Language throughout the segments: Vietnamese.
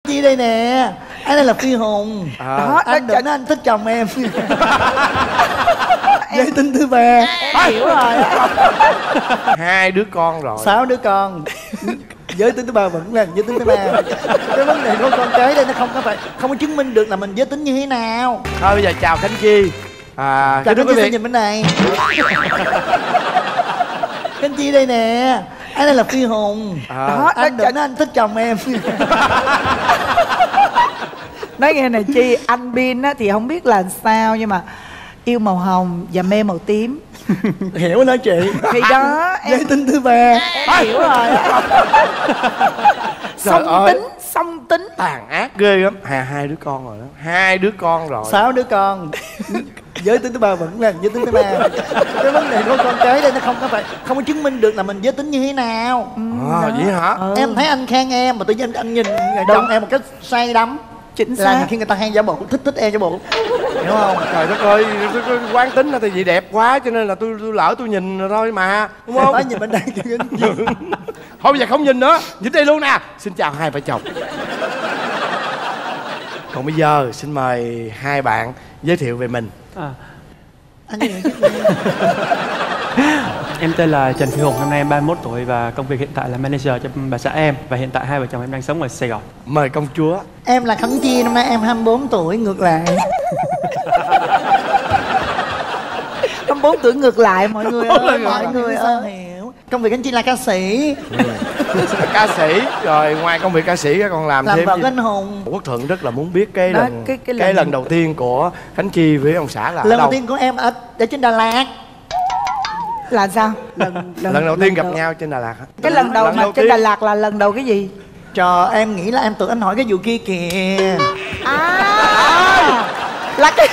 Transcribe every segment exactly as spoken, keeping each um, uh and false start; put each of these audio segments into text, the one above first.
Chi đây nè, anh đây là Phi Hùng. À. Đó, anh đừng nói anh thích chồng em. Giới tính thứ ba. Hiểu rồi. Hai đứa con rồi. Sáu đứa con. Giới tính thứ ba vẫn là giới tính thứ ba. Cái vấn đề của con cái đây nó không có phải không có chứng minh được là mình giới tính như thế nào. Thôi bây giờ chào Khánh Chi. À, chào Khánh Chi, xin nhìn bên này. Khánh Chi đây nè, anh đây là Phi Hùng. À. Đó, anh đừng nói anh thích chồng em. Nói nghe này Chi, anh Bin á thì không biết là sao nhưng mà yêu màu hồng và mê màu tím. Hiểu đó chị. Thì đó em... giới tính thứ ba. Em hiểu rồi. Song tính, song tính. Tàn ác ghê lắm. Hai, hai đứa con rồi đó. Hai đứa con rồi. Sáu đứa con. Giới tính thứ ba vẫn là giới tính thứ ba. Cái vấn đề của con cái đây nó không có phải không có chứng minh được là mình giới tính như thế nào. À, vậy hả? Ừ. Em thấy anh khen em mà tự nhiên anh nhìn chồng em một cách say đắm. Chính xác. Là khi người ta khen giả bộ, thích thích em giả bộ. Hiểu không? Trời đất ơi, quán tính là tại vì đẹp quá cho nên là tôi, tôi lỡ tôi nhìn rồi thôi mà, đúng không? Nói nhìn bên đây. Thôi bây giờ không nhìn nữa, nhìn đây luôn nè. Xin chào hai vợ chồng. Còn bây giờ xin mời hai bạn giới thiệu về mình. À. Anh giới thiệu trước đi. Em tên là Trần Phi Hùng, năm nay em ba mươi mốt tuổi và công việc hiện tại là manager cho bà xã em. Và hiện tại hai vợ chồng em đang sống ở Sài Gòn. Mời công chúa. Em là Khánh Chi, năm nay em hai mươi bốn tuổi, ngược lại. hai mươi bốn tuổi ngược lại mọi người ơi, mọi người ơi. Hiểu. Công việc Khánh Chi là ca sĩ. Ừ. Ca sĩ, rồi ngoài công việc ca sĩ còn làm, làm thêm vợ gì? anh Hùng. Quốc Thuận rất là muốn biết cái Đó, lần cái, cái, cái lần... lần đầu tiên của Khánh Chi với ông xã là lần ở đâu? đầu tiên của em ở, ở trên Đà Lạt. Là sao? Lần, lần, lần đầu tiên lần gặp đầu... nhau trên Đà Lạt hả? Cái lần đầu lần mà đầu trên tiên. Đà Lạt là lần đầu cái gì? Trời, em nghĩ là em tưởng anh hỏi cái vụ kia kìa. À, là cái...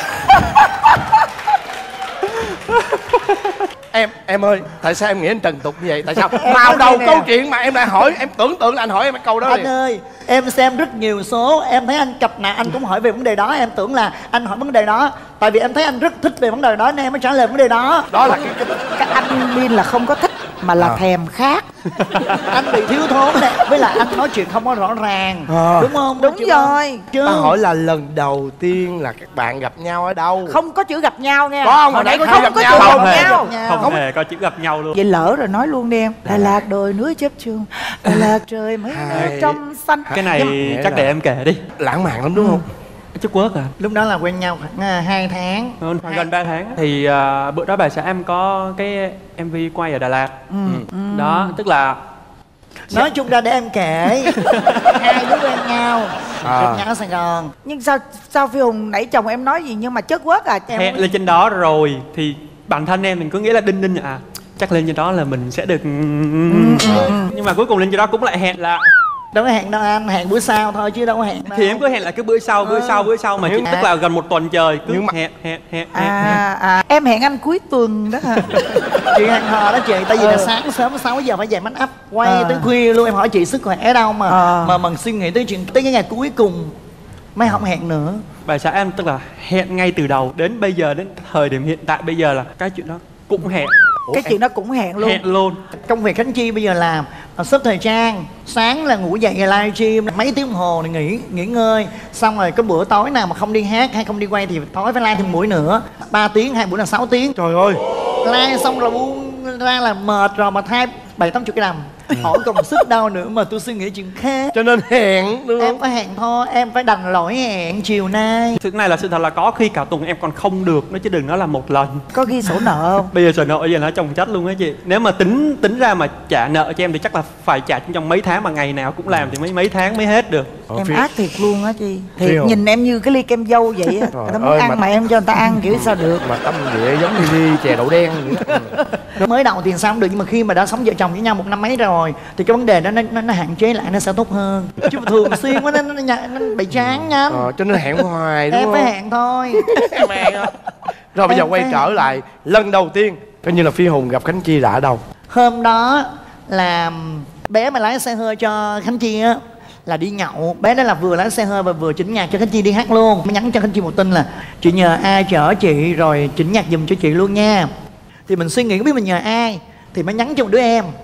Em, em ơi, tại sao em nghĩ anh trần tục như vậy? Tại sao? Màu đầu câu chuyện mà em lại hỏi, em tưởng tượng là anh hỏi em cái câu đó. Anh liền. ơi, em xem rất nhiều số, em thấy anh cặp nào anh cũng hỏi về vấn đề đó. Em tưởng là anh hỏi vấn đề đó. Tại vì em thấy anh rất thích về vấn đề đó nên em mới trả lời vấn đề đó. Đó là cái... cái... Cái anh Bin là không có thích mà là à. thèm khác. Anh bị thiếu thốn này, với lại anh nói chuyện không có rõ ràng. À. Đúng không? Đúng rồi. Chứ... Ta hỏi là lần đầu tiên là các bạn gặp nhau ở đâu? Không có chữ gặp nhau nha. Có không? Hồi nãy có chữ gặp nhau không? Không hề gặp nhau. Không hề có chữ gặp nhau luôn. Vậy lỡ rồi nói luôn đi em. Đà Lạt đồi núi chớp chuông, Đà Lạt trời mấy ngày trong xanh. Cái này nhưng chắc là... để em kể đi. Lãng mạn lắm đúng không? Trung Quốc à? Lúc đó là quen nhau khoảng hai tháng. Ừ, khoảng gần ba tháng. Thì uh, bữa đó bà xã em có cái em vê quay ở Đà Lạt. Ừ. Ừ. Đó, tức là nói chung ra để em kể. Hai đứa quen nhau, à. gặp nhau ở Sài Gòn. Nhưng sao sao Phi Hùng nãy chồng em nói gì nhưng mà chất quất à? Em hẹn lên trên đó rồi thì bản thân em mình cứ nghĩ là đinh đinh à chắc lên trên đó là mình sẽ được. Ừ. Nhưng mà cuối cùng lên trên đó cũng lại hẹn là đâu có hẹn đâu anh, hẹn bữa sau thôi chứ đâu có hẹn đâu. Thì em cứ hẹn là cái bữa sau, bữa ừ. sau, bữa sau mà chỉ, à. tức là gần một tuần trời cứ mà... hẹn, hẹn, hẹn, à, hẹn, hẹn. À, em hẹn anh cuối tuần đó hả? Chị hẹn hò đó chị, tại vì ừ. là sáng sớm sáu giờ phải dậy make up, quay à. tới khuya luôn. Em hỏi chị sức khỏe đâu mà à. mà mình suy nghĩ tới chuyện tới cái ngày cuối cùng mới không hẹn nữa. Bà xã em tức là hẹn ngay từ đầu đến bây giờ, đến thời điểm hiện tại bây giờ là cái chuyện đó cũng hẹn. Ủa, cái em... chuyện đó cũng hẹn luôn. Hẹn luôn. Công việc Khánh Chi bây giờ làm sắp thời trang, sáng là ngủ dậy live stream mấy tiếng đồng hồ thì nghỉ nghỉ ngơi, xong rồi cái bữa tối nào mà không đi hát hay không đi quay thì tối phải live thêm buổi nữa, ba tiếng, hai buổi là sáu tiếng. Trời ơi, live xong rồi buông ra là mệt rồi mà thay bảy tám chục cái đầm. Hỏi còn sức đâu nữa mà tôi suy nghĩ chuyện khác. Cho nên hẹn đúng không? Em phải hẹn thôi, em phải đành lỗi hẹn chiều nay. Thứ này là sự thật là có khi cả tuần em còn không được nữa chứ đừng nói là một lần. Có ghi sổ nợ không? Bây giờ sổ nợ giờ nó chồng chất luôn á chị. Nếu mà tính tính ra mà trả nợ cho em thì chắc là phải trả trong mấy tháng, mà ngày nào cũng làm thì mấy mấy tháng mới hết được. Ờ, em ác thiệt luôn á chị. Thiệt nhìn em như cái ly kem dâu vậy á. Người ta muốn ăn mà... mà em cho người ta ăn kiểu sao được. Mà tâm địa giống như ly chè đậu đen vậy đó. Mới đầu thì sao không được, nhưng mà khi mà đã sống vợ chồng với nhau một năm mấy rồi thì cái vấn đề đó nó, nó, nó hạn chế lại, nó sẽ tốt hơn. Chứ mà thường xuyên quá nó, nó, nó, nó bị chán nhanh. Ờ, cho nên hẹn hoài đúng em không? Em phải hẹn thôi. Em hẹn á. Rồi bây giờ quay trở lại lần đầu tiên coi như là Phi Hùng gặp Khánh Chi là ở đâu? Hôm đó là bé mà lái xe hơi cho Khánh Chi á, là đi nhậu. Bé đó là vừa lái xe hơi và vừa chỉnh nhạc cho Khánh Chi đi hát luôn. Mới nhắn cho Khánh Chi một tin là chị nhờ ai chở chị rồi chỉnh nhạc giùm cho chị luôn nha. Thì mình suy nghĩ không biết mình nhờ ai thì mới nhắn cho một đứa em.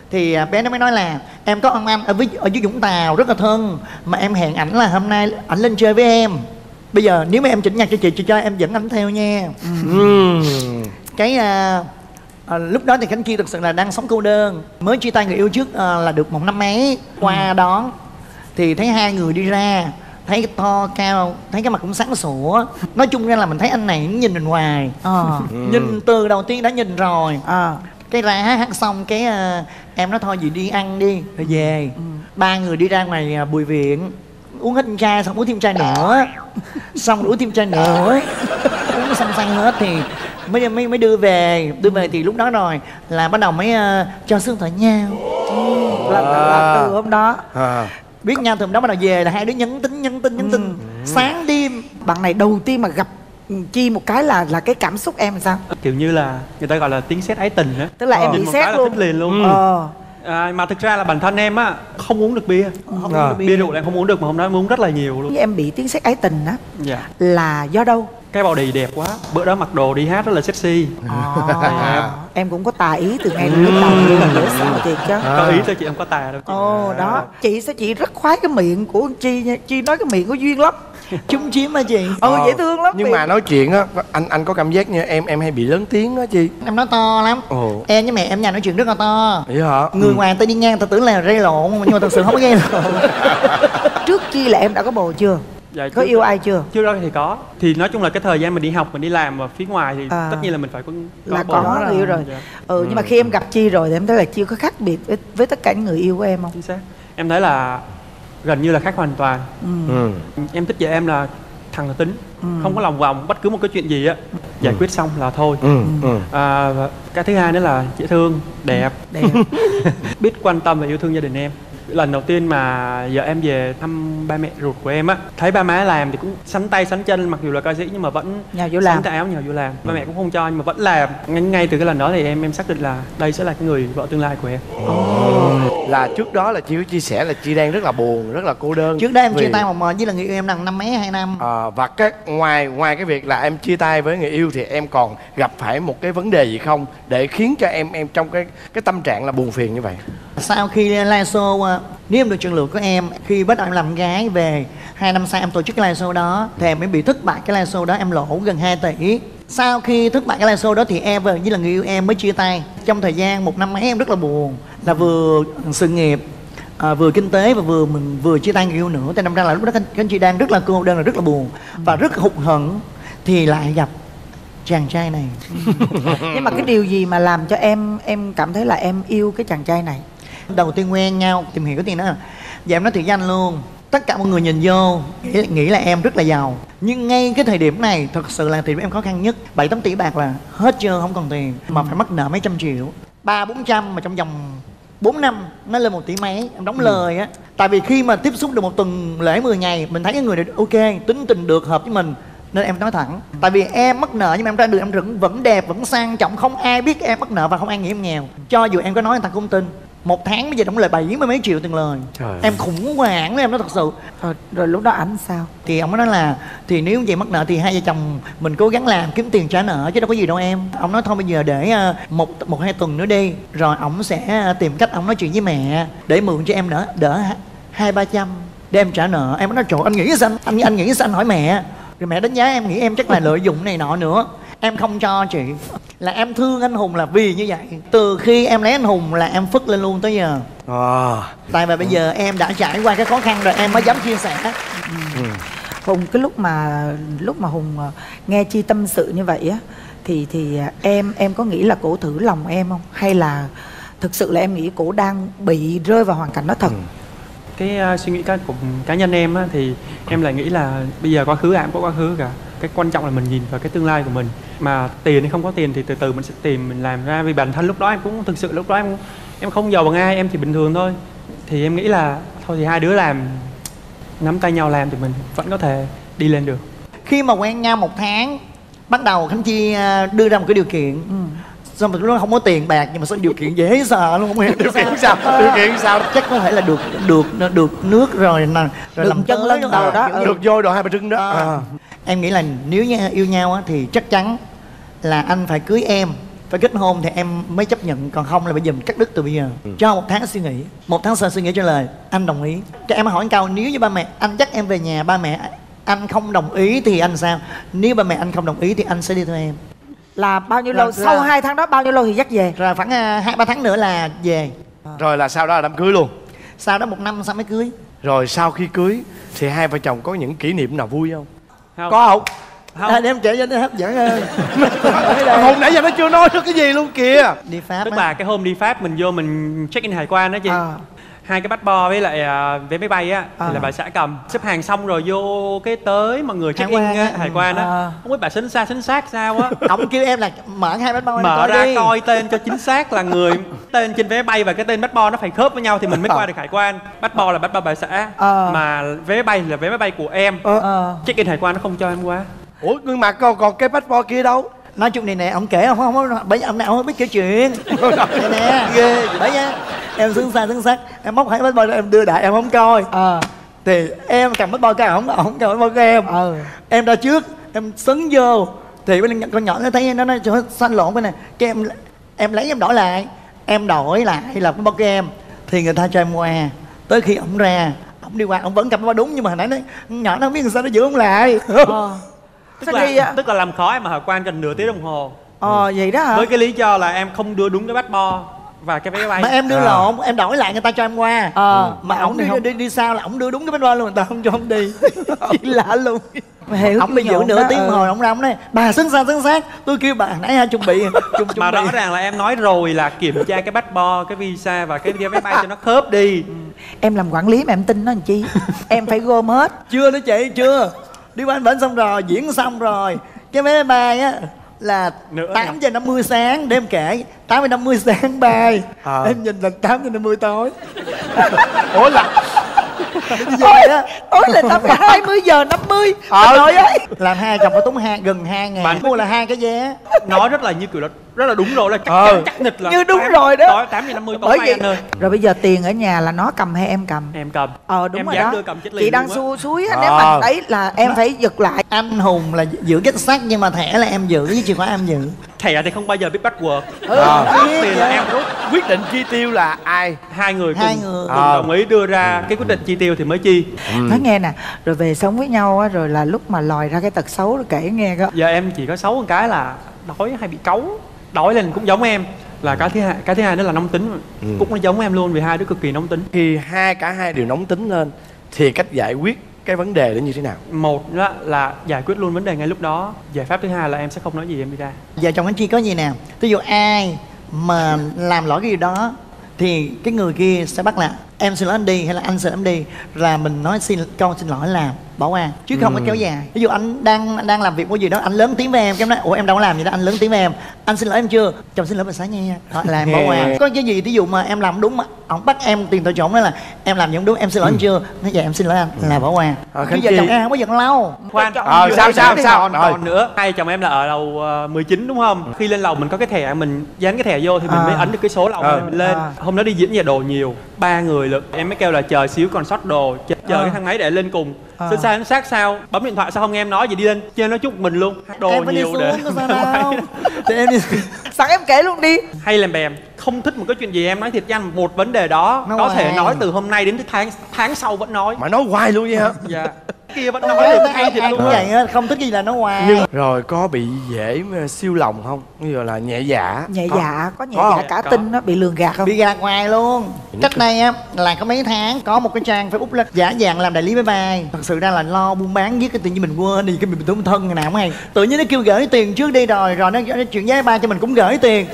Thì à, bé nó mới nói là em có ông anh ở, với, ở dưới Vũng Tàu rất là thân, mà em hẹn ảnh là hôm nay ảnh lên chơi với em. Bây giờ nếu mà em chỉnh nhạc cho chị, chị cho em dẫn ảnh theo nha. Ừ. Cái à, à, lúc đó thì Khánh Chi thực sự là đang sống cô đơn, mới chia tay người yêu trước à, là được một năm mấy. Qua đón thì thấy hai người đi ra, thấy cái to cao, thấy cái mặt cũng sáng sủa. Nói chung ra là mình thấy anh này nhìn mình hoài. Ờ. Nhìn từ đầu tiên đã nhìn rồi. À. Cái ra hát hát xong cái uh, em nói thôi gì đi ăn đi rồi về. Ừ. Ba người đi ra ngoài uh, Bùi Viện uống hết chai, xong uống thêm chai nữa, xong uống thêm chai nữa, uống xong xăng hết thì mới mới mới đưa về. Đưa về thì lúc đó rồi là bắt đầu mới uh, cho sương thở nhau. Ừ. Là, là, là từ hôm đó À. biết nhau từ hôm đó bắt đầu về là hai đứa nhắn tin nhắn tin nhắn tin ừ. sáng đêm. Bạn này đầu tiên mà gặp Chi một cái là là cái cảm xúc em sao? Kiểu như là người ta gọi là tiếng sét ái tình á. Tức là Ờ. em bị Nhìn một sét cái là luôn. thích liền luôn. Ừ. Ờ. À, mà thực ra là bản thân em á không uống được bia, không À. uống được bia. bia rượu là em không uống được, mà hôm đó em uống rất là nhiều luôn. Em bị tiếng sét ái tình á Dạ. là do đâu? Cái body đẹp quá, bữa đó mặc đồ đi hát rất là sexy. À, em cũng có tài ý từ ngay từ lúc đầu luôn, là dễ sợ thiệt chứ. Có ý thôi chị, em có tài đâu chị. Ồ đó, chị sao chị rất khoái cái miệng của Chi nha. Chi nói cái miệng có duyên lắm. Chúng chiếm mà chị. Ừ, dễ thương lắm. Nhưng miệng. mà nói chuyện á, anh anh có cảm giác như em em hay bị lớn tiếng á Chi. Em nói to lắm. Ồ. Em với mẹ em nhà nói chuyện rất là to. Vậy hả? Người Ừ. ngoài người ta đi ngang người ta tưởng là gây lộn, nhưng mà thật sự không có gây lộn. Trước Chi là em đã có bồ chưa? Dạ, Có trước- yêu ai chưa? Trước đó thì có. Thì nói chung là cái thời gian mình đi học, mình đi làm ở phía ngoài thì À. tất nhiên là mình phải có, Là bồ. có người yêu rồi. Dạ. Ừ, nhưng mà khi em gặp Chi rồi thì em thấy là Chi có khác biệt với, với tất cả những người yêu của em không? Chính xác. Em thấy là gần như là khác hoàn toàn. Ừ. Ừ. Em thích vợ em là thẳng là tính, Ừ. không có lòng vòng, bất cứ một cái chuyện gì á giải quyết xong là thôi. Ừ. Ừ. À, và cái thứ hai nữa là dễ thương, đẹp, Đẹp. biết quan tâm và yêu thương gia đình em. Lần đầu tiên mà vợ em về thăm ba mẹ ruột của em á, thấy ba má làm thì cũng sắn tay sắn chân, mặc dù là ca sĩ nhưng mà vẫn Nhào vô làm. sắn tay áo nhào vô làm. Ba mẹ cũng không cho nhưng mà vẫn làm. Ngay, ngay từ cái lần đó thì em em xác định là đây sẽ là cái người vợ tương lai của em. Là trước đó là Chi có chia sẻ là Chi đang rất là buồn, rất là cô đơn. Trước đó em Vì- chia tay một mờ với là người yêu em năm năm mấy hai năm. À, và cái ngoài ngoài cái việc là em chia tay với người yêu thì em còn gặp phải một cái vấn đề gì không để khiến cho em em trong cái cái tâm trạng là buồn phiền như vậy? Sau khi live show, à, nếu em được chọn lựa của em, khi bắt đầu em làm gái về hai năm sau em tổ chức cái live show đó thì em mới bị thất bại cái live show đó, em lỗ gần hai tỷ. Sau khi thất bại cái live show đó thì em với là người yêu em mới chia tay. Trong thời gian một năm mấy em rất là buồn, là vừa sự nghiệp, à, vừa kinh tế và vừa mình vừa chia tay người yêu nữa. Thì năm ra là lúc đó các anh chị đang rất là cô đơn, là rất là buồn và rất hụt hẫng, thì lại gặp chàng trai này. Nhưng mà cái điều gì mà làm cho em em cảm thấy là em yêu cái chàng trai này? Đầu tiên quen nhau tìm hiểu cái tiền đó, và em nói thiệt với anh luôn, tất cả mọi người nhìn vô nghĩ, nghĩ là em rất là giàu, nhưng ngay cái thời điểm này thật sự là thời điểm em khó khăn nhất. Bảy tám tỷ bạc là hết trơn, không còn tiền, mà phải mắc nợ mấy trăm triệu, ba bốn trăm mà trong vòng bốn năm nó lên một tỷ mấy. Em đóng lời á, tại vì khi mà tiếp xúc được một tuần lễ mười ngày mình thấy cái người này ok, tính tình được, hợp với mình, nên em nói thẳng. Tại vì em mắc nợ nhưng mà em ra được em vẫn vẫn đẹp, vẫn sang trọng, không ai biết em mắc nợ và không ai nghĩ em nghèo. Cho dù em có nói người ta cũng không tin. Một tháng bây giờ đóng lời bảy mươi mấy triệu tiền lời. Trời. Em khủng hoảng đó, em nói thật sự. Rồi, rồi lúc đó ảnh sao? Thì ông nói là thì nếu vậy mắc nợ thì hai vợ chồng mình cố gắng làm kiếm tiền trả nợ chứ đâu có gì đâu em. Ông nói thôi bây giờ để uh, một một hai tuần nữa đi, rồi ổng sẽ tìm cách ổng nói chuyện với mẹ để mượn cho em đỡ đỡ hai ba trăm để em trả nợ. Em nói trời, anh nghĩ sao anh anh nghĩ sao anh hỏi mẹ, rồi mẹ đánh giá em nghĩ em chắc là lợi dụng này nọ nữa. Em không cho chị, là em thương anh Hùng là vì như vậy. Từ khi em lấy anh Hùng là em phất lên luôn tới giờ. À. Tại vì bây giờ em đã trải qua cái khó khăn rồi em mới dám chia sẻ. Ừ. Hùng, cái lúc mà lúc mà Hùng ờ, nghe Chi tâm sự như vậy á, thì thì em em có nghĩ là cổ thử lòng em không, hay là thực sự là em nghĩ cổ đang bị rơi vào hoàn cảnh đó thật? Ừ. Cái uh, suy nghĩ cá, của cá nhân em á, thì em lại nghĩ là bây giờ quá khứ ai cũng có quá khứ cả. Cái quan trọng là mình nhìn vào cái tương lai của mình. Mà tiền hay không có tiền thì từ từ mình sẽ tìm, mình làm ra. Vì bản thân lúc đó em cũng thực sự lúc đó em em không giàu bằng ai, em chỉ bình thường thôi. Thì em nghĩ là thôi thì hai đứa làm, nắm tay nhau làm thì mình vẫn có thể đi lên được. Khi mà quen nhau một tháng, bắt đầu Khánh Chi à, đưa ra một cái điều kiện. Ừ. Xong rồi lúc đó không có tiền bạc, nhưng mà sao điều kiện dễ sợ luôn, không hiểu Điều kiện sao? Điều kiện sao? Chắc có thể là được được được nước rồi nè, rồi Được làm chân tới lên nữa. đầu đó. Kiểu- Ừ. Được vô đồ hai bà trưng đó. À. À. Em nghĩ là nếu như yêu nhau á, thì chắc chắn là anh phải cưới em phải kết hôn thì em mới chấp nhận, còn không là bây giờ mình cắt đứt từ bây giờ. Ừ. Cho một tháng suy nghĩ, một tháng sau suy nghĩ trả lời anh đồng ý. Cho em hỏi câu, nếu như ba mẹ anh dắt em về nhà, ba mẹ anh không đồng ý thì anh sao? Nếu ba mẹ anh không đồng ý thì anh sẽ đi theo em. Là bao nhiêu Rồi, lâu? Sau ra- hai tháng đó bao nhiêu lâu thì dắt về? Rồi khoảng à, hai ba tháng nữa là về. Rồi là sau đó là đám cưới luôn. Sau đó một năm sau mới cưới. Rồi sau khi cưới thì hai vợ chồng có những kỷ niệm nào vui không? Không. Có không? Không. À, để em kể cho nó hấp dẫn hơn. Hôm nãy giờ nó chưa nói được cái gì luôn kìa. Đi Pháp Tức á. là cái hôm đi Pháp mình vô mình check in hải quan đó chị. À. Hai cái passport với lại à, vé máy bay á À. thì là bà xã cầm, xếp hàng xong rồi vô cái tới mà người check Hải in quan á, á. hải quan á, À. không biết bà xính xa xính xác sao á. Ông kêu em là mở hai bánh bao Mở ra đi. coi tên cho chính xác là người tên trên vé máy bay và cái tên passport nó phải khớp với nhau thì mình mới qua được hải quan. Passport là passport bà xã, Ờ. mà vé máy bay là vé máy bay của em. Ờ. Check in hải quan nó không cho em qua. Ủa nhưng mà còn, còn cái passport kia đâu? Nói chung này nè, ông kể không không không bởi vì ông nào không biết kể chuyện. Này nè, ghê bởi nha. Em xứng xa xứng sắc, em móc hai bánh bao ra em đưa đại em không coi. Ờ. Thì em cầm bánh bao cái ổng, ổng cầm bánh bao cái em. Ờ. Em ra trước, em sấn vô. Thì bên con nhỏ nó thấy nó nói trời xanh lộn bên này, cái em em lấy em đổi lại, em đổi lại là bánh bao cái em. Thì người ta cho em qua. Tới khi ổng ra, ổng đi qua, ổng vẫn cầm bánh bao đúng nhưng mà hồi nãy nó nhỏ nó không biết làm sao nó giữ ổng lại. Ờ. Tức Sao là, đi ạ? tức là làm khó em mà hải quan cần nửa tiếng đồng hồ. Ờ vậy đó hả? Với cái lý do là em không đưa đúng cái passport và cái vé máy bay. Mà em đưa À. lộn, em đổi lại người ta cho em qua. Ờ. Mà Mà ổng ổng đi, thì không- đi đi sau là ổng đưa đúng cái bánh bao luôn, người ta không cho ổng đi. Chị lạ luôn. Mày hiểu Ổng bị chuyện giữ nhộn nửa đó, tiếng ừ. hồi ổng ra ổng nói bà xứng xa xứng xác, tôi kêu bà nãy hai chuẩn bị chuẩn chuẩn Mà bị. rõ ràng là em nói rồi là kiểm tra cái passport, cái visa và cái vé máy bay cho nó khớp đi. Em làm quản lý mà em tin nó làm chi? Em phải gom hết. Chưa nữa chị, chưa. Đi qua anh bển xong rồi, diễn xong rồi. Cái vé máy bay á là Nữa tám giờ năm mươi sáng, để em kể tám giờ năm mươi sáng bay. À. Em nhìn là tám giờ năm mươi tối. Ủa là Như vậy đó. Tối là tầm hai mươi giờ năm mươi. Ờ. Trời ơi. Làm hai chồng phải tốn hai gần hai ngàn. Bạn- Mua là hai cái vé. Nói rất là như kiểu là rất là đúng rồi, là chắc Ờ. chắn chắc nịch là Như đúng tám- rồi đó. tối tám giờ năm mươi tối Bởi bay vì anh ơi. rồi bây giờ tiền ở nhà là nó cầm hay em cầm? Em cầm. Ờ đúng em rồi dám đó. đưa cầm chết liền Chị đang luôn á. xua suối á, Ờ. nếu mà đấy là em phải giật lại. Anh Hùng là giữ kết sắt nhưng mà thẻ là em giữ với chìa khóa em giữ. Thẻ thì không bao giờ biết password. À. Tiền là em rút. quyết định chi tiêu là ai? Hai người cùng, Hai người. cùng À. đồng ý đưa ra cái quyết định chi tiêu thì mới chi. Nói nghe nè, rồi về sống với nhau á, rồi là lúc mà lòi ra cái tật xấu rồi kể nghe coi. Giờ em chỉ có xấu một cái là đói hay bị cáu. Đói lên cũng giống em. Là cái thứ hai, cái thứ hai đó là nóng tính. Ừ. Cũng nó giống em luôn vì hai đứa cực kỳ nóng tính. Khi hai cả hai đều nóng tính lên thì cách giải quyết cái vấn đề đó như thế nào? Một đó là giải quyết luôn vấn đề ngay lúc đó. Giải pháp thứ hai là em sẽ không nói gì em đi ra. Vợ chồng anh Chi có gì nào, ví dụ ai mà làm lỗi cái gì đó thì cái người kia sẽ bắt là em xin lỗi anh đi hay là anh xin lỗi em đi, là mình nói xin câu xin lỗi làm bỏ qua chứ không có kéo dài. Ví dụ anh đang đang làm việc cái gì đó, anh lớn tiếng với em, cái em nói ủa em đâu có làm gì đó, anh lớn tiếng với em, anh xin lỗi em chưa, chồng xin lỗi bà xã nha, đó là em bỏ qua. Có cái gì ví dụ mà em làm đúng mà ông bắt em tiền tội trộm đó là em làm gì không đúng, em xin lỗi anh chưa, nói vậy em xin lỗi anh là bỏ qua. Ờ, Chứ Khánh vợ Chi. chồng em không có giận lâu. Khoan, Ờ, sao, sao, sao? còn, Rồi. còn nữa, hai chồng em là ở lầu ờ, mười chín đúng không? Khi lên lầu mình có cái thẻ, mình dán cái thẻ vô thì mình À. mới ấn được cái số lầu Ờ. này mình lên. À. Hôm đó đi diễn về đồ nhiều, ba người lận, em mới kêu là chờ xíu còn sót đồ, chờ, chờ À. cái thang máy để lên cùng. À. Xin sai sát sao, bấm điện thoại sao không nghe em nói gì đi lên, chơi nói chút mình luôn. Đồ Em phải đi nhiều xuống để có sao đâu. Thì em đi Sẵn em kể luôn đi. hay làm bèm, không thích một cái chuyện gì em nói thiệt với anh một vấn đề đó, Nói có thể hoài. nói từ hôm nay đến tháng tháng sau vẫn nói. Mà nói hoài luôn vậy hả? Dạ. Kia vẫn Nói nói được ai, ai, thiệt ai luôn cũng á. vậy á, không thích cái gì là nó hoài. Nhưng rồi có bị dễ mà siêu lòng không? Như là nhẹ dạ. Nhẹ Có. dạ, có nhẹ Có dạ không? cả Có. tin nó bị lường gạt không? Bị gạt ngoài luôn. Cách đây á là có mấy tháng có một cái trang Facebook là giả dạng làm đại lý máy bay, thật sự ra là lo buôn bán với cái tiền như mình quên đi cái mình tủi thân ngày nào cũng hay. Tự nhiên nó kêu gửi tiền trước đi rồi rồi nó, nó chuyển giá máy bay cho mình cũng gửi tiền.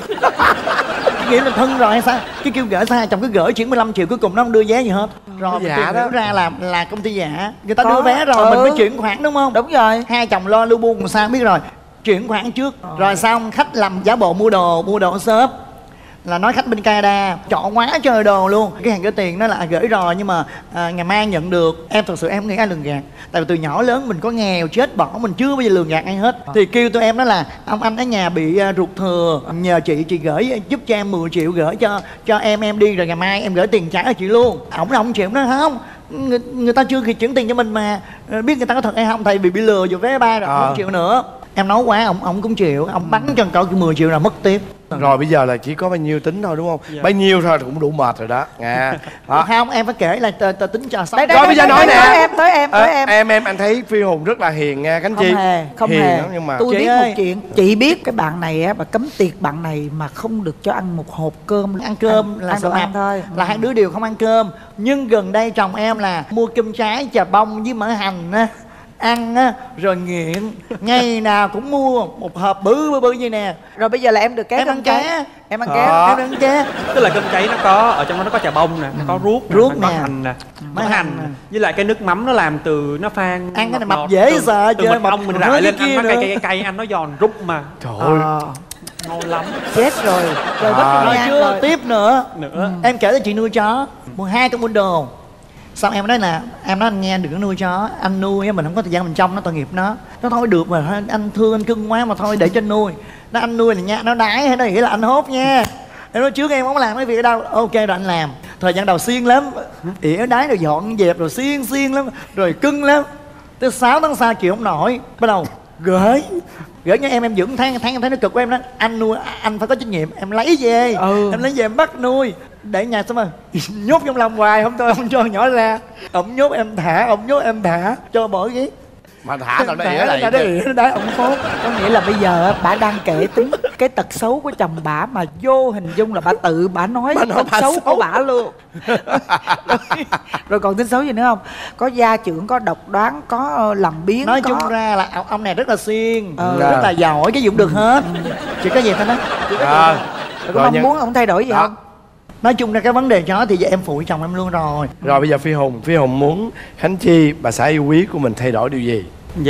Nghĩa là thân rồi hay sao? Cái kêu gửi sai chồng cứ gửi chuyển mười lăm triệu cuối cùng nó không đưa vé gì hết. Rồi mình Giả tìm đó. hiểu ra là là công ty giả. Người ta Có. đưa vé rồi Ừ. mình mới chuyển khoản đúng không? Đúng rồi. Hai chồng lo lưu buôn làm sao biết rồi. Chuyển khoản trước rồi xong khách làm giả bộ mua đồ, mua đồ ở shop. Là nói khách bên Canada chọn quá trời đồ luôn, cái hàng gửi tiền nó là gửi rồi nhưng mà à, ngày mai nhận được. Em thật sự em không nghĩ ai lường gạt, tại vì từ nhỏ lớn mình có nghèo chết bỏ, mình chưa bao giờ lường gạt ai hết. Thì kêu tụi em đó là ông anh ở nhà bị à, ruột thừa, nhờ chị chị gửi giúp cho em mười triệu gửi cho cho em em đi rồi ngày mai em gửi tiền trả cho chị luôn. Ổng là ông chịu, nó không người, người ta chưa kịp chuyển tiền cho mình mà à, biết người ta có thật hay không, thầy bị bị lừa vô vé ba rồi Ờ. không chịu nữa. Em nói quá ông ông cũng chịu, ông bắn cho cậu mười triệu là mất tiếp. Rồi bây giờ là chỉ có bao nhiêu tính thôi đúng không? Dạ. Bấy nhiêu thôi cũng đủ mệt rồi đó nha. Đó. Không, em phải kể là tờ, tờ tính cho xong. Đây, đây, Rồi bây giờ nói tới nè. em, tới em, tới Ờ, em. em em anh thấy Phi Hùng rất là hiền nha Khánh Chi. Không hề, không hiền hề. lắm, nhưng mà Tôi Chị biết ơi. một chuyện. Chị biết cái bạn này á, bà cấm tiệc bạn này mà không được cho ăn một hộp cơm. Ăn cơm là ăn sợ đồ ăn mập thôi. là hai đứa đều không ăn cơm. Nhưng gần đây chồng em là mua cơm trái, chà bông với mỡ hành á, ăn á rồi nghiện, ngày nào cũng mua một hộp bự bự bự như nè. Rồi bây giờ là em được ké Em cơm ăn cháy. ké. Em ăn Ờ. ké. Em ăn ké. Tức là cơm cháy nó có ở trong đó, nó có chà bông nè, nó có ruốc nè, Ruốc nó có nè. hành nè, Mỡ mỡ hành hành nè. nè. Với lại cái nước mắm nó làm từ nó phan Ăn cái này mập ngọt dễ từ- sợ từ chơi, mật mập ong mình hơn rải cái lên kia ăn nó cay nữa. cay cay ăn nó giòn rút mà trời ơi. Ờ, ngon lắm. chết rồi. Rồi bất À. Rồi nhan chưa rồi. tiếp nữa. Nữa Em kể cho chị nuôi chó, mua hai con bún đồ. Xong em nói nè, em nói anh nghe đừng có nuôi chó. Anh nuôi á, mình không có thời gian mình trông nó, tội nghiệp nó. Nó thôi được mà, thôi, anh thương anh cưng quá mà thôi để cho anh nuôi. Nó anh nuôi là nha, nó đái hay nó nghĩ là anh hốt nha. Em nói trước em không làm cái việc ở đâu. Ok rồi anh làm. Thời gian đầu xiên lắm, ỉa đái rồi dọn dẹp rồi xiên xiên lắm, rồi cưng lắm. Tới sáu tháng sau chịu không nổi, bắt đầu gửi gửi cho em em dưỡng tháng tháng em thấy nó cực của em đó, anh nuôi anh phải có trách nhiệm, em lấy về. Ừ. Em lấy về em bắt nuôi để nhà xong rồi nhốt trong lòng hoài, không thôi không cho nhỏ ra. Ổng nhốt em thả, ổng nhốt em thả cho bỏ ghét. Mà thả tao nó ỉa nó lại nó chứ. ỉa nó đái ổng phốt. Có nghĩa là bây giờ á, bà đang kể tính cái tật xấu của chồng bà mà vô hình dung là bà tự bà nói, Bà nói tật bà xấu xấu. của bà luôn. rồi, rồi còn tính xấu gì nữa không? Có gia trưởng, có độc đoán, có ờ, làm biến. Nói có... chung ra là ông, ông này rất là siêng, Ừ. rất là giỏi, cái dụng được hết. Chỉ có gì thôi đó. Chỉ có Ờ. gì thôi. Rồi có Rồi mong nhưng- muốn ông thay đổi gì Đó. không? Nói chung ra cái vấn đề chó thì giờ em phụ chồng em luôn rồi. Rồi bây giờ Phi Hùng, Phi Hùng muốn Khánh Chi, bà xã yêu quý của mình thay đổi điều gì?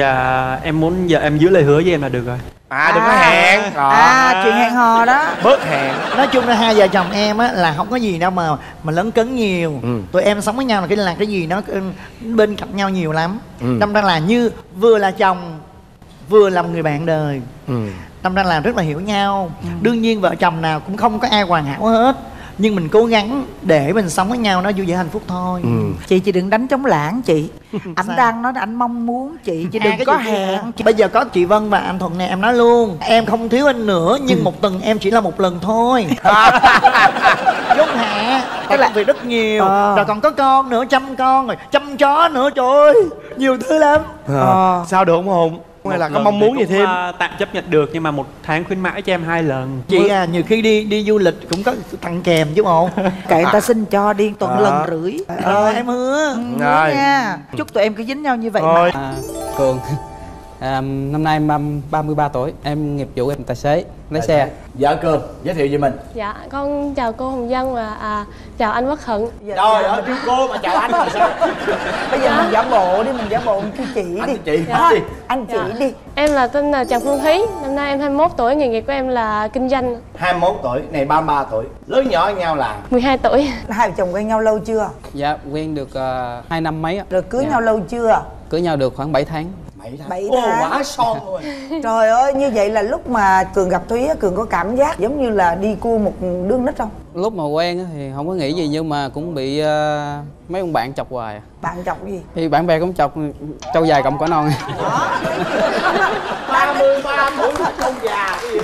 Dạ em muốn giờ em giữ lời hứa với em là được rồi. À đừng có À. hẹn. Rồi. À, chuyện hẹn hò đó. Bớt hẹn. Nói chung là hai vợ chồng em á là không có gì đâu mà mà lấn cấn nhiều. Ừ. Tụi em sống với nhau là cái là cái gì nó ừ, bên cạnh nhau nhiều lắm. Ừ. Đâm ra là như vừa là chồng vừa là một người bạn đời. Ừ. Đâm ra là rất là hiểu nhau. Đương nhiên vợ chồng nào cũng không có ai hoàn hảo hết, nhưng mình cố gắng để mình sống với nhau nó vui vẻ hạnh phúc thôi. Ừ. Chị chị đừng đánh trống lãng chị. Anh Sao? đang nói anh mong muốn chị, chị À, đừng cái có chuyện kia hẹn. hả? Bây giờ có chị Vân và anh Thuận nè, em nói luôn em không thiếu anh nữa, nhưng một tuần em chỉ là một lần thôi. Dốt hạ. Cái làm việc rất nhiều. Ờ. Rồi còn có con nữa, chăm con rồi chăm chó nữa, trời ơi nhiều thứ lắm. Ờ. Sao được không Hùng? Hay là Một có lần mong muốn thì gì cũng, thêm? à, tạm chấp nhận được, nhưng mà một tháng khuyến mãi cho em hai lần. Chị à, nhiều khi đi đi du lịch cũng có tặng kèm chứ bộ. Kệ người ta xin cho đi tuần Ờ. lần rưỡi. Ờ em hứa. Nhớ nha. Chúc tụi em cứ dính nhau như vậy Thôi. mà. À, Cường à, năm nay em ba mươi ba tuổi, em nghiệp vụ em tài xế lái xe. Vợ Cường, giới thiệu về mình. Dạ, con chào cô Hồng Vân và à, chào anh Quốc Hận. Trời ơi, kêu cô mà chào anh là sao? Bây giờ mình giả bộ đi, mình giả bộ mình kêu chị đi. Anh chị, Dạ. anh đi. Anh chị Dạ. đi. Em là tên là Trần Phương Thúy, năm nay em hai mươi mốt tuổi, nghề nghiệp của em là kinh doanh. hai mươi mốt tuổi, này ba mươi ba tuổi. Lớn nhỏ với nhau là mười hai tuổi. Hai vợ chồng quen nhau lâu chưa? Dạ quen được uh, hai năm mấy á. Rồi cưới Dạ. nhau lâu chưa? Cưới nhau được khoảng bảy tháng. bảy tháng. Bảy Ô, tháng. quá son luôn rồi. Trời ơi, như vậy là lúc mà Cường gặp Thúy á, Cường có cảm giác giống như là đi cua một đứa nít không? Lúc mà quen á thì không có nghĩ gì, nhưng mà cũng bị uh, mấy ông bạn chọc hoài à. Bạn chọc gì? Thì bạn bè cũng chọc trâu dài cộng quả non. ba mươi ba tuổi là công già cái gì?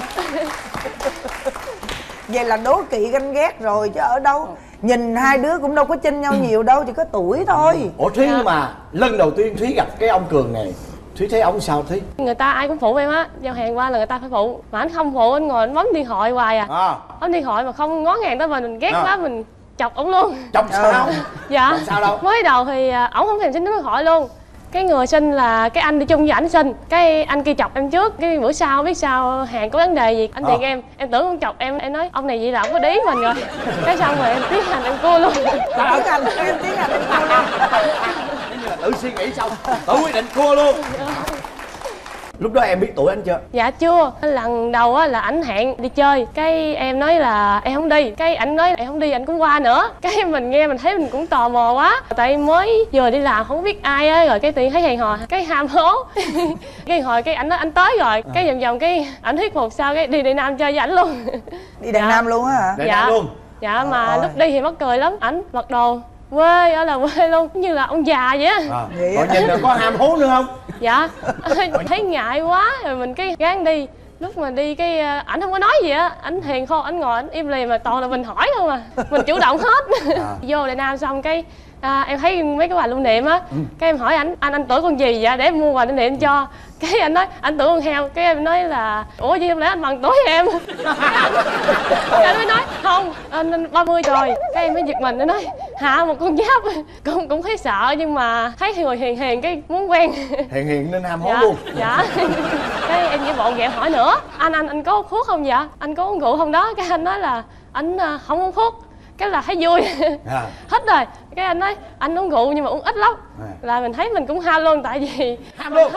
Vậy là đố kỵ ganh ghét rồi chứ ở đâu. Nhìn hai đứa cũng đâu có chênh nhau nhiều đâu, chỉ có tuổi thôi. Ủa Thúy, nhưng mà lần đầu tiên Thúy gặp cái ông Cường này, Thúy thấy ông sao Thúy? Người ta ai cũng phụ em á, giao hàng qua là người ta phải phụ. Mà anh không phụ, anh ngồi anh bấm điện thoại hoài à. À, Bấm điện thoại mà không ngó ngàng tới mình, mình ghét À. quá mình chọc ổng luôn. trong sao? Dạ. Làm sao đâu? Mới đầu thì à, ổng không thèm xin số điện thoại luôn. Cái người xin là cái anh đi chung với ảnh xin, cái anh kia chọc em trước, cái bữa sau biết sao hàng có vấn đề gì anh điện Ờ. em em tưởng ông chọc em em nói ông này vậy là ông có đí mình rồi. Cái xong rồi em tiến hành em cua luôn. Ở anh em tiếng Anh em cua luôn. Như là tự suy nghĩ xong, tự quyết định cua luôn. Lúc đó em biết tuổi anh chưa? Dạ chưa, lần đầu á là ảnh hẹn đi chơi, cái em nói là em không đi, cái ảnh nói em không đi anh cũng qua nữa, cái mình nghe mình thấy mình cũng tò mò quá, tại mới vừa đi làm không biết ai á, rồi cái tự nhiên thấy hẹn hò cái ham hố. Cái hồi cái ảnh nói anh tới rồi, cái vòng vòng cái ảnh thuyết phục sao cái đi Đại Nam chơi với ảnh luôn. Đi Đài Dạ. Nam luôn á hả? Để Dạ. dạ. luôn. Dạ mà Ôi. lúc đi thì mắc cười lắm, ảnh mặc đồ quê ở là quê luôn, như là ông già vậy á. À. Vậy Còn á. nhìn là có ham hố nữa không? Dạ. Thấy ngại quá rồi mình cái gán đi, lúc mà đi cái ảnh không có nói gì á, ảnh hiền khô, ảnh ngồi ảnh im lìm mà toàn là mình hỏi không à, mình chủ động hết. À. Vô Đại Nam xong cái à, em thấy mấy cái quà lưu niệm á, ừ. cái em hỏi ảnh anh anh tưởng con gì vậy để em mua quà lưu niệm cho. Cái anh nói anh tưởng con heo, cái em nói là ủa gì không lẽ anh bằng tuổi em. Cái anh mới nói không anh, anh ba mươi rồi. Cái em mới giật mình, nó nói hạ một con giáp cũng cũng thấy sợ nhưng mà thấy người hiền hiền cái muốn quen. Hiền hiền nên ham hố dạ, luôn. Dạ. Cái em với bộ vậy hỏi nữa anh anh anh có uống thuốc không dạ, anh có uống rượu không đó. Cái anh nói là anh không uống thuốc. Cái là thấy vui. À. Hết rồi. Cái anh nói anh uống rượu nhưng mà uống ít lắm. À. Là mình thấy mình cũng ham luôn tại vì ham luôn.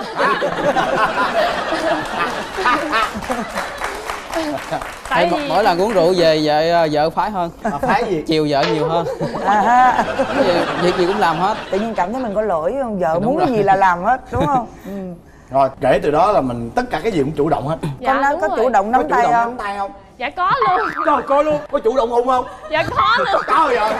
Tại vì mỗi lần uống rượu về vợ vợ phái hơn. À, phái gì? Chiều vợ nhiều hơn. À. Việc gì cũng làm hết. Tự nhiên cảm thấy mình có lỗi không? Vợ muốn cái gì là làm hết đúng không? Ừ. Rồi kể từ đó là mình tất cả cái gì cũng chủ động hết. Dạ, con nó có rồi. chủ động nắm có tay chủ động không? nắm tay không? Dạ có luôn. Rồi có luôn. Có chủ động hôn không? Dạ có luôn. Có rồi.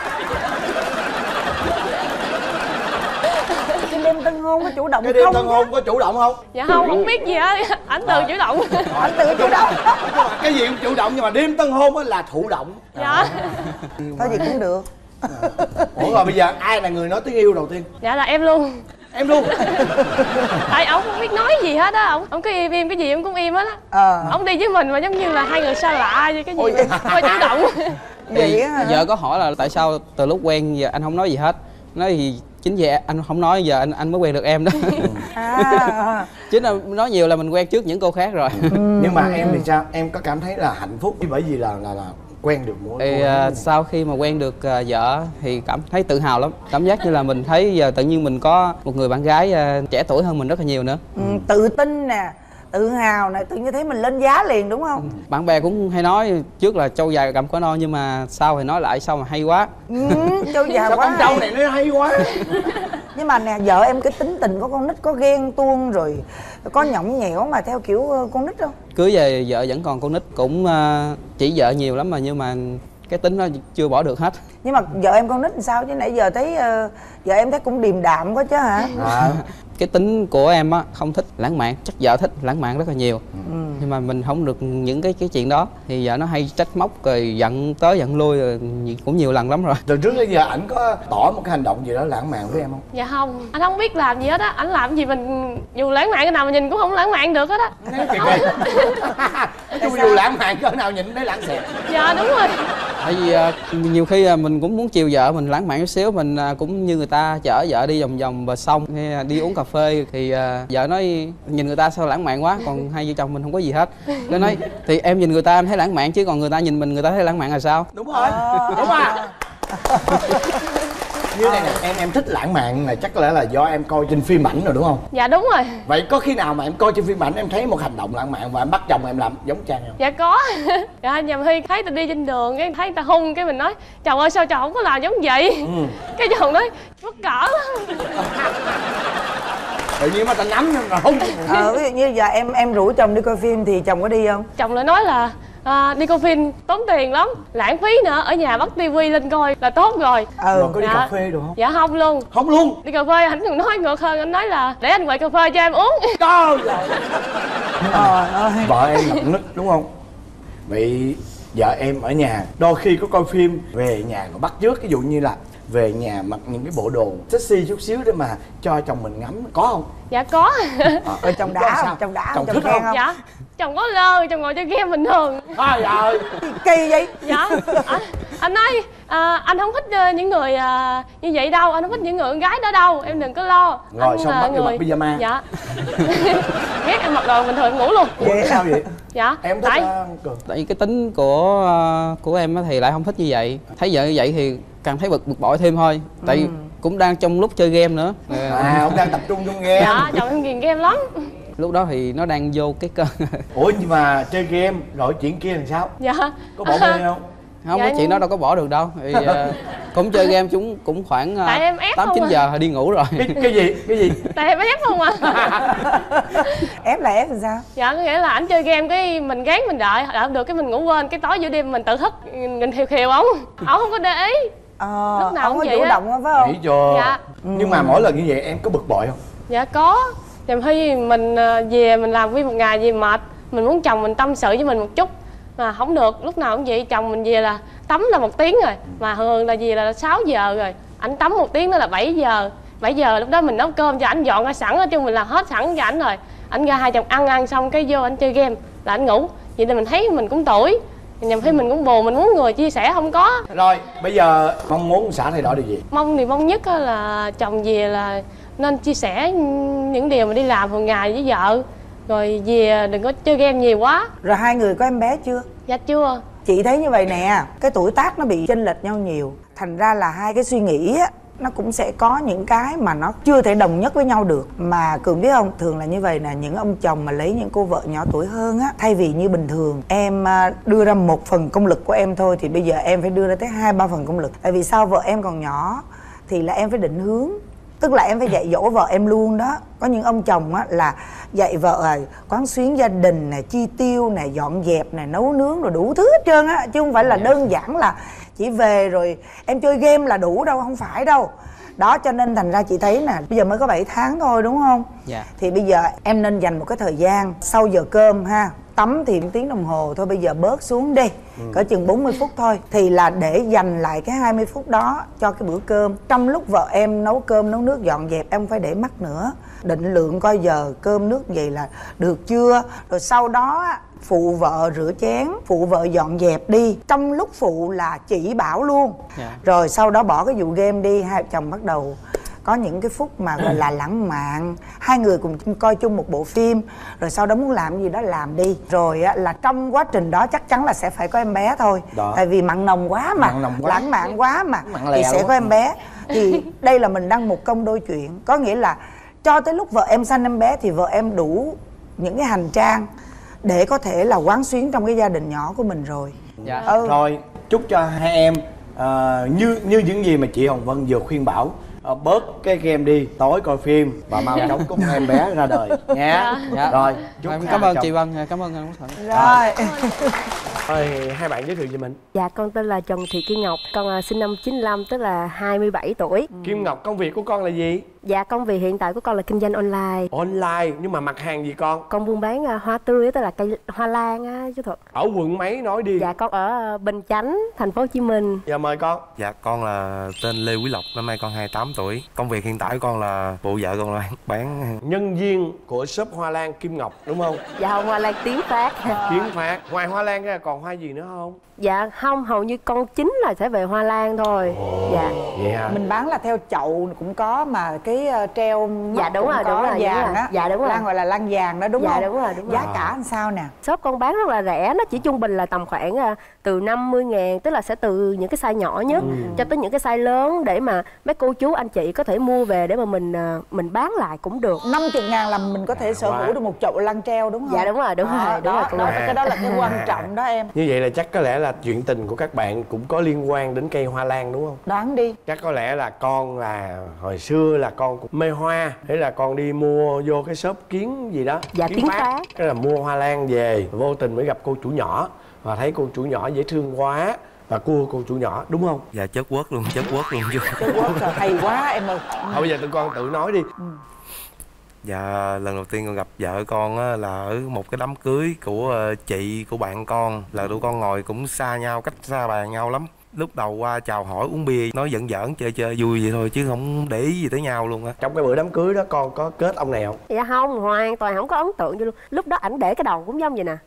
Cái đêm tân hôn có chủ động cái đêm không? tân hôn có chủ động không? Dạ không, không biết gì hết. Ảnh tự chủ động. Ảnh tự chủ động. Cái gì cũng chủ động nhưng mà đêm tân hôn á là thụ động. Dạ. Thôi gì cũng được. Ủa rồi bây giờ ai là người nói tiếng yêu đầu tiên? Dạ là em luôn. Em luôn. Tại ổng không biết nói gì hết á, ổng ổng cứ im im cái gì em cũng im hết á. Ờ. Ổng đi với mình mà giống như là hai người xa lạ vậy cái gì thôi chủ động. Vậy á. Vợ có hỏi là tại sao từ lúc quen giờ anh không nói gì hết. Nói thì chính vì anh không nói giờ anh anh mới quen được em đó. À. Chính là nói nhiều là mình quen trước những cô khác rồi. Ừ. Nhưng mà em thì sao? Em có cảm thấy là hạnh phúc bởi vì là là là quen được mỗi thì uh, sau khi mà quen được uh, vợ thì cảm thấy tự hào lắm, cảm giác như là mình thấy giờ tự nhiên mình có một người bạn gái uh, trẻ tuổi hơn mình rất là nhiều nữa. Ừ, tự tin nè, tự hào nè, tự nhiên thấy mình lên giá liền đúng không? Ừ. Bạn bè cũng hay nói trước là trâu dài gặm cỏ non nhưng mà sau thì nói lại sao mà hay quá. Ừ, trâu dài sao quá. Con trâu này nó hay quá. Nhưng mà nè, vợ em cái tính tình của con nít có ghen tuông rồi có nhõng nhẽo mà theo kiểu con nít không? Cưới về vợ vẫn còn con nít, cũng uh, chỉ vợ nhiều lắm mà nhưng mà cái tính nó chưa bỏ được hết. Nhưng mà vợ em con nít làm sao chứ nãy giờ thấy uh, vợ em thấy cũng điềm đạm quá chứ hả? À. Cái tính của em á không thích lãng mạn, chắc vợ thích lãng mạn rất là nhiều. Ừ. Nhưng mà mình không được những cái cái chuyện đó thì vợ nó hay trách móc rồi giận tới giận lui rồi cũng nhiều lần lắm rồi. Từ trước đến giờ ảnh có tỏ một cái hành động gì đó lãng mạn với em không? Dạ không, anh không biết làm gì hết á, ảnh làm gì mình dù lãng mạn cái nào mà nhìn cũng không lãng mạn được hết á. Nói dù lãng mạn cỡ nào nhìn thấy lãng xẹt. Dạ đúng rồi. Tại vì uh, nhiều khi uh, mình cũng muốn chiều vợ mình lãng mạn chút xíu, mình uh, cũng như người ta chở vợ đi vòng vòng bờ sông hay đi uống cà phê thì uh, vợ nói nhìn người ta sao lãng mạn quá, còn hai vợ chồng mình không có gì hết. Nó nói thì em nhìn người ta em thấy lãng mạn chứ còn người ta nhìn mình người ta thấy lãng mạn là sao? Đúng rồi. À. Đúng rồi. Như này nè, em em thích lãng mạn này chắc có lẽ là do em coi trên phim ảnh rồi đúng không? Dạ đúng rồi. Vậy có khi nào mà em coi trên phim ảnh em thấy một hành động lãng mạn và em bắt chồng em làm giống Trang không? Dạ có. Dạ nhầm khi thấy ta đi trên đường cái thấy ta hung cái mình nói chồng ơi sao chồng không có làm giống vậy. Ừ. Cái chồng nói mắc cỡ lắm. Tự nhiên mà ta nắm rồi hung. Ờ ví dụ như giờ em em rủ chồng đi coi phim thì chồng có đi không? Chồng lại nói là à, đi coi phim tốn tiền lắm, lãng phí nữa, ở nhà bắt tivi lên coi là tốt rồi. Ừ. Rồi có đi dạ. cà phê được không? Dạ không luôn. Không luôn? Đi cà phê anh còn nói ngược hơn, anh nói là để anh quậy cà phê cho em uống. Trời ơi. Vợ em là nít đúng không? Vậy vợ em ở nhà đôi khi có coi phim về nhà rồi bắt chước, ví dụ như là về nhà mặc những cái bộ đồ sexy chút xíu để mà cho chồng mình ngắm, có không? Dạ có. À, chồng đã không? Chồng đã chồng, chồng thích khen không? Dạ chồng có lơ, chồng ngồi chơi game bình thường. Trời ơi kỳ vậy. Dạ à, anh nói à, anh không thích những người à, như vậy đâu, anh không thích những người con gái đó đâu, em đừng có lo. Rồi anh xong bắt người mặc pyjama. Dạ. Ghét em mặc đồ bình thường em ngủ luôn. Vậy sao vậy? Dạ em thích tại uh, tại vì cái tính của uh, của em thì lại không thích như vậy, thấy vợ như vậy thì càng thấy bực bực bội thêm thôi. Tại vì ừ. cũng đang trong lúc chơi game nữa. À ông đang tập trung trong game. Dạ chồng em ghiền game lắm. Lúc đó thì nó đang vô cái cơn. Ủa nhưng mà chơi game rồi chuyện kia làm sao? Dạ có bỏ bê không? Không, dạ, cái chuyện đó đâu có bỏ được đâu thì uh, cũng chơi game chúng cũng khoảng uh, tám chín giờ thì đi ngủ rồi. Cái, cái gì cái gì? Tại em ép không à. Ép là ép làm sao? Dạ có nghĩa là ảnh chơi game cái mình gán mình đợi đợi được cái mình ngủ quên, cái tối giữa đêm mình tự thức mình khiều khiều ổng ổng không có để ý. Ờ, lúc nào cũng cũng có chủ động á phải không? Nghĩ chưa? Dạ. Nhưng mà mỗi lần như vậy em có bực bội không? Dạ có. Nhằm khi mình về mình làm nguyên một ngày gì mệt, mình muốn chồng mình tâm sự với mình một chút mà không được, lúc nào cũng vậy. Chồng mình về là tắm là một tiếng rồi, mà thường là về là sáu giờ rồi, ảnh tắm một tiếng nữa là bảy giờ. Bảy giờ lúc đó mình nấu cơm cho ảnh, dọn ra sẵn ở chung, mình làm hết sẵn cho ảnh rồi. Ảnh ra hai chồng ăn ăn xong cái vô ảnh chơi game là ảnh ngủ. Vậy nên mình thấy mình cũng tuổi, mình thấy mình cũng buồn, mình muốn người chia sẻ không có. Rồi bây giờ mong muốn xã thay đổi điều gì? Mong thì mong nhất là chồng về là nên chia sẻ những điều mà đi làm hàng ngày với vợ, rồi về đừng có chơi game nhiều quá. Rồi hai người có em bé chưa? Dạ chưa. Chị thấy như vậy nè, cái tuổi tác nó bị chênh lệch nhau nhiều, thành ra là hai cái suy nghĩ á nó cũng sẽ có những cái mà nó chưa thể đồng nhất với nhau được. Mà Cường biết không, thường là như vậy nè, những ông chồng mà lấy những cô vợ nhỏ tuổi hơn á, thay vì như bình thường em đưa ra một phần công lực của em thôi, thì bây giờ em phải đưa ra tới hai ba phần công lực. Tại vì sao? Vợ em còn nhỏ thì là em phải định hướng, tức là em phải dạy dỗ vợ em luôn đó. Có những ông chồng á là dạy vợ à, quán xuyến gia đình nè, chi tiêu nè, dọn dẹp nè, nấu nướng rồi đủ thứ hết trơn á, chứ không phải là đơn giản là chỉ về rồi em chơi game là đủ đâu, không phải đâu. Đó, cho nên thành ra chị thấy nè, bây giờ mới có bảy tháng thôi đúng không? Dạ. Thì bây giờ em nên dành một cái thời gian sau giờ cơm ha. Tắm thì một tiếng đồng hồ thôi, bây giờ bớt xuống đi, ừ. cỡ chừng bốn mươi phút thôi. Thì là để dành lại cái hai mươi phút đó cho cái bữa cơm. Trong lúc vợ em nấu cơm, nấu nước, dọn dẹp, em không phải để mắt nữa. Định lượng coi giờ cơm nước vậy là được chưa. Rồi sau đó phụ vợ rửa chén, phụ vợ dọn dẹp đi. Trong lúc phụ là chỉ bảo luôn. Yeah. Rồi sau đó bỏ cái vụ game đi, hai vợ chồng bắt đầu có những cái phút mà gọi là lãng mạn, hai người cùng coi chung một bộ phim, rồi sau đó muốn làm gì đó làm đi. Rồi á, là trong quá trình đó chắc chắn là sẽ phải có em bé thôi. Đó. Tại vì mặn nồng quá mà, nồng quá. lãng mạn quá mà, thì sẽ có em bé. Thì đây là mình đang một công đôi chuyện. Có nghĩa là cho tới lúc vợ em sanh em bé thì vợ em đủ những cái hành trang để có thể là quán xuyến trong cái gia đình nhỏ của mình rồi. Dạ. Ừ. Rồi chúc cho hai em uh, như như những gì mà chị Hồng Vân vừa khuyên bảo, uh, bớt cái game đi, tối coi phim và mau chóng có một em bé ra đời nha. Dạ. Rồi chúc em cảm ơn chị Vân, cảm ơn anh Quốc Thuận. Rồi. Rồi hai bạn giới thiệu cho mình. Dạ con tên là Trần Thị Kim Ngọc, con uh, sinh năm chín lăm, tức là hai mươi bảy tuổi. Kim Ngọc, công việc của con là gì? Dạ công việc hiện tại của con là kinh doanh online. Online, nhưng mà mặt hàng gì con? Con buôn bán uh, hoa tươi, tức là cây hoa lan á chú Thuật. Ở quận mấy nói đi? Dạ con ở uh, Bình Chánh, thành phố Hồ Chí Minh. Dạ mời con. Dạ con là tên Lê Quý Lộc, năm nay con hai mươi tám tuổi. Công việc hiện tại của con là phụ vợ con là bán nhân viên của shop hoa lan Kim Ngọc đúng không? Dạ không, hoa lan Tiến Phát. Tiến Phát. Ngoài hoa lan ra còn hoa gì nữa không? Dạ không, hầu như con chính là sẽ về hoa lan thôi. Ồ, dạ. Yeah. Mình bán là theo chậu cũng có, mà cái uh, treo dạ đúng rồi, đúng rồi, vàng đó. Dạ đúng rồi. Lan gọi là lan vàng đó đúng dạ, không? Dạ đúng rồi, đúng rồi. Giá cả làm sao nè? Shop con bán rất là rẻ, nó chỉ trung bình là tầm khoảng uh, từ năm mươi ngàn, tức là sẽ từ những cái size nhỏ nhất ừ. cho tới những cái size lớn, để mà mấy cô chú anh chị có thể mua về để mà mình uh, mình bán lại cũng được. Năm mươi ngàn là mình có thể sở hữu được một chậu lan treo đúng không? Dạ đúng rồi, đúng à, rồi, đúng đó, rồi. Đó, à. Cái đó là cái quan trọng đó em. Như vậy là chắc có lẽ là chuyện tình của các bạn cũng có liên quan đến cây hoa lan đúng không? Đoán đi. Chắc có lẽ là con là hồi xưa là con cũng mê hoa, thế là con đi mua vô cái shop Kiến gì đó. Dạ Kiến Phát. Cái là mua hoa lan về, vô tình mới gặp cô chủ nhỏ và thấy cô chủ nhỏ dễ thương quá và cua cô chủ nhỏ đúng không? Dạ chất quất luôn, chất quất luôn chứ. Chất quất là hay quá em ơi. Thôi bây giờ tụi con tự nói đi. Ừ. Dạ lần đầu tiên con gặp vợ con á, là ở một cái đám cưới của chị của bạn con. Là tụi con ngồi cũng xa nhau, cách xa bàn nhau lắm. Lúc đầu qua chào hỏi uống bia, nói giỡn giỡn chơi chơi vui vậy thôi chứ không để ý gì tới nhau luôn á. Trong cái bữa đám cưới đó con có kết ông này không? Dạ không, hoàn toàn không có ấn tượng gì luôn. Lúc đó ảnh để cái đầu cũng giống vậy nè.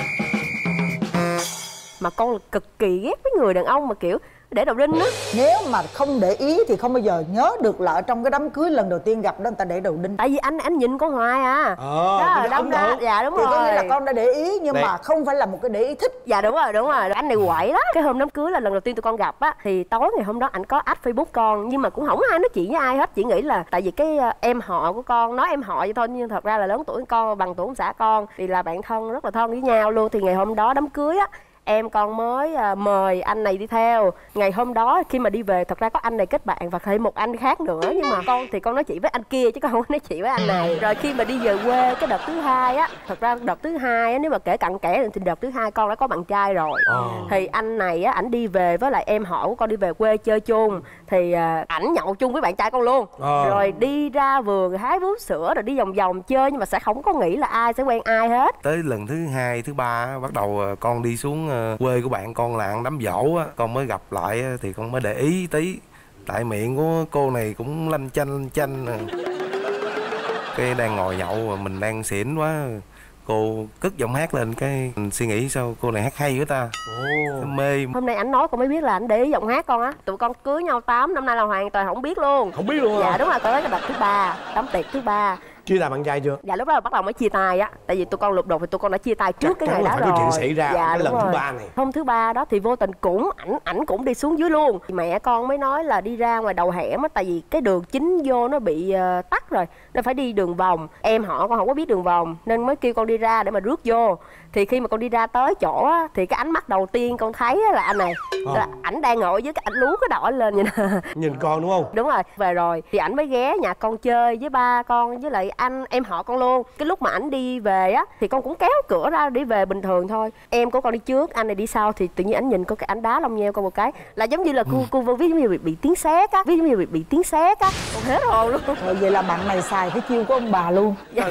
Mà con là cực kỳ ghét với người đàn ông mà kiểu để đầu đinh á. Nếu mà không để ý thì không bao giờ nhớ được là ở trong cái đám cưới lần đầu tiên gặp đó người ta để đầu đinh. Tại vì anh anh nhìn con hoài à. Ờ, đó đâm ra dạ đúng thì rồi. có nghĩa là con đã để ý nhưng Đấy. mà không phải là một cái để ý thích. Dạ đúng rồi, đúng rồi. Anh này quậy đó. Cái hôm đám cưới là lần đầu tiên tụi con gặp á, thì tối ngày hôm đó ảnh có add Facebook con, nhưng mà cũng không ai nói chuyện với ai hết, chỉ nghĩ là tại vì cái em họ của con, nói em họ vậy thôi, nhưng thật ra là lớn tuổi con, bằng tuổi ông xã con, thì là bạn thân rất là thân với nhau luôn. Thì ngày hôm đó đám cưới á, em con mới à, mời anh này đi theo. Ngày hôm đó khi mà đi về thật ra có anh này kết bạn và thêm một anh khác nữa, nhưng mà con thì con nói chuyện với anh kia chứ con không nói chuyện với anh này. Rồi khi mà đi về quê cái đợt thứ hai á, thật ra đợt thứ hai á, nếu mà kể cặn kẽ thì đợt thứ hai con đã có bạn trai rồi. Oh. Thì anh này á, ảnh đi về với lại em họ của con đi về quê chơi chung, thì à, ảnh nhậu chung với bạn trai con luôn. Oh. Rồi đi ra vườn hái vú sữa rồi đi vòng vòng chơi, nhưng mà sẽ không có nghĩ là ai sẽ quen ai hết. Tới lần thứ hai thứ ba bắt đầu con đi xuống quê của bạn con là ăn đám dỗ á, con mới gặp lại thì con mới để ý tí, tại miệng của cô này cũng lanh chanh lanh chanh. Cái đang ngồi nhậu mà mình đang xỉn quá, cô cất giọng hát lên, cái mình suy nghĩ sao cô này hát hay quá ta. Oh. Mê. Hôm nay ảnh nói con mới biết là ảnh để ý giọng hát con á. Tụi con cưới nhau tám năm nay là hoàn toàn không biết luôn. Không biết luôn. Dạ à? đúng rồi, tới cái đợt thứ ba, đám tiệc thứ ba. Chia tay bạn trai chưa? Dạ lúc đó là bắt đầu mới chia tay á, tại vì tụi con lục đục thì tụi con đã chia tay trước. Chắc cái ngày đó rồi. Có chuyện xảy ra dạ, cái lần rồi. thứ ba này. Hôm thứ ba đó thì vô tình cũng ảnh ảnh cũng đi xuống dưới luôn. Mẹ con mới nói là đi ra ngoài đầu hẻm á, tại vì cái đường chính vô nó bị uh, tắc rồi nên phải đi đường vòng. Em họ con không có biết đường vòng nên mới kêu con đi ra để mà rước vô. Thì khi mà con đi ra tới chỗ á, thì cái ánh mắt đầu tiên con thấy là anh này, à. là ảnh đang ngồi với cái ảnh lú cái đỏ lên vậy nè. Nhìn con đúng không? Đúng rồi. Về rồi thì ảnh mới ghé nhà con chơi với ba con với lại anh em họ con luôn. Cái lúc mà ảnh đi về á thì con cũng kéo cửa ra đi về bình thường thôi. Em của con đi trước, anh này đi sau, thì tự nhiên ảnh nhìn con cái ảnh đá lông nheo con một cái là giống như là cô cô ví dụ như bị, bị tiếng sét á, ví dụ như bị, bị tiếng sét á, con hết hồn luôn. Rồi vậy là bạn này xài cái chiêu của ông bà luôn. Dạ.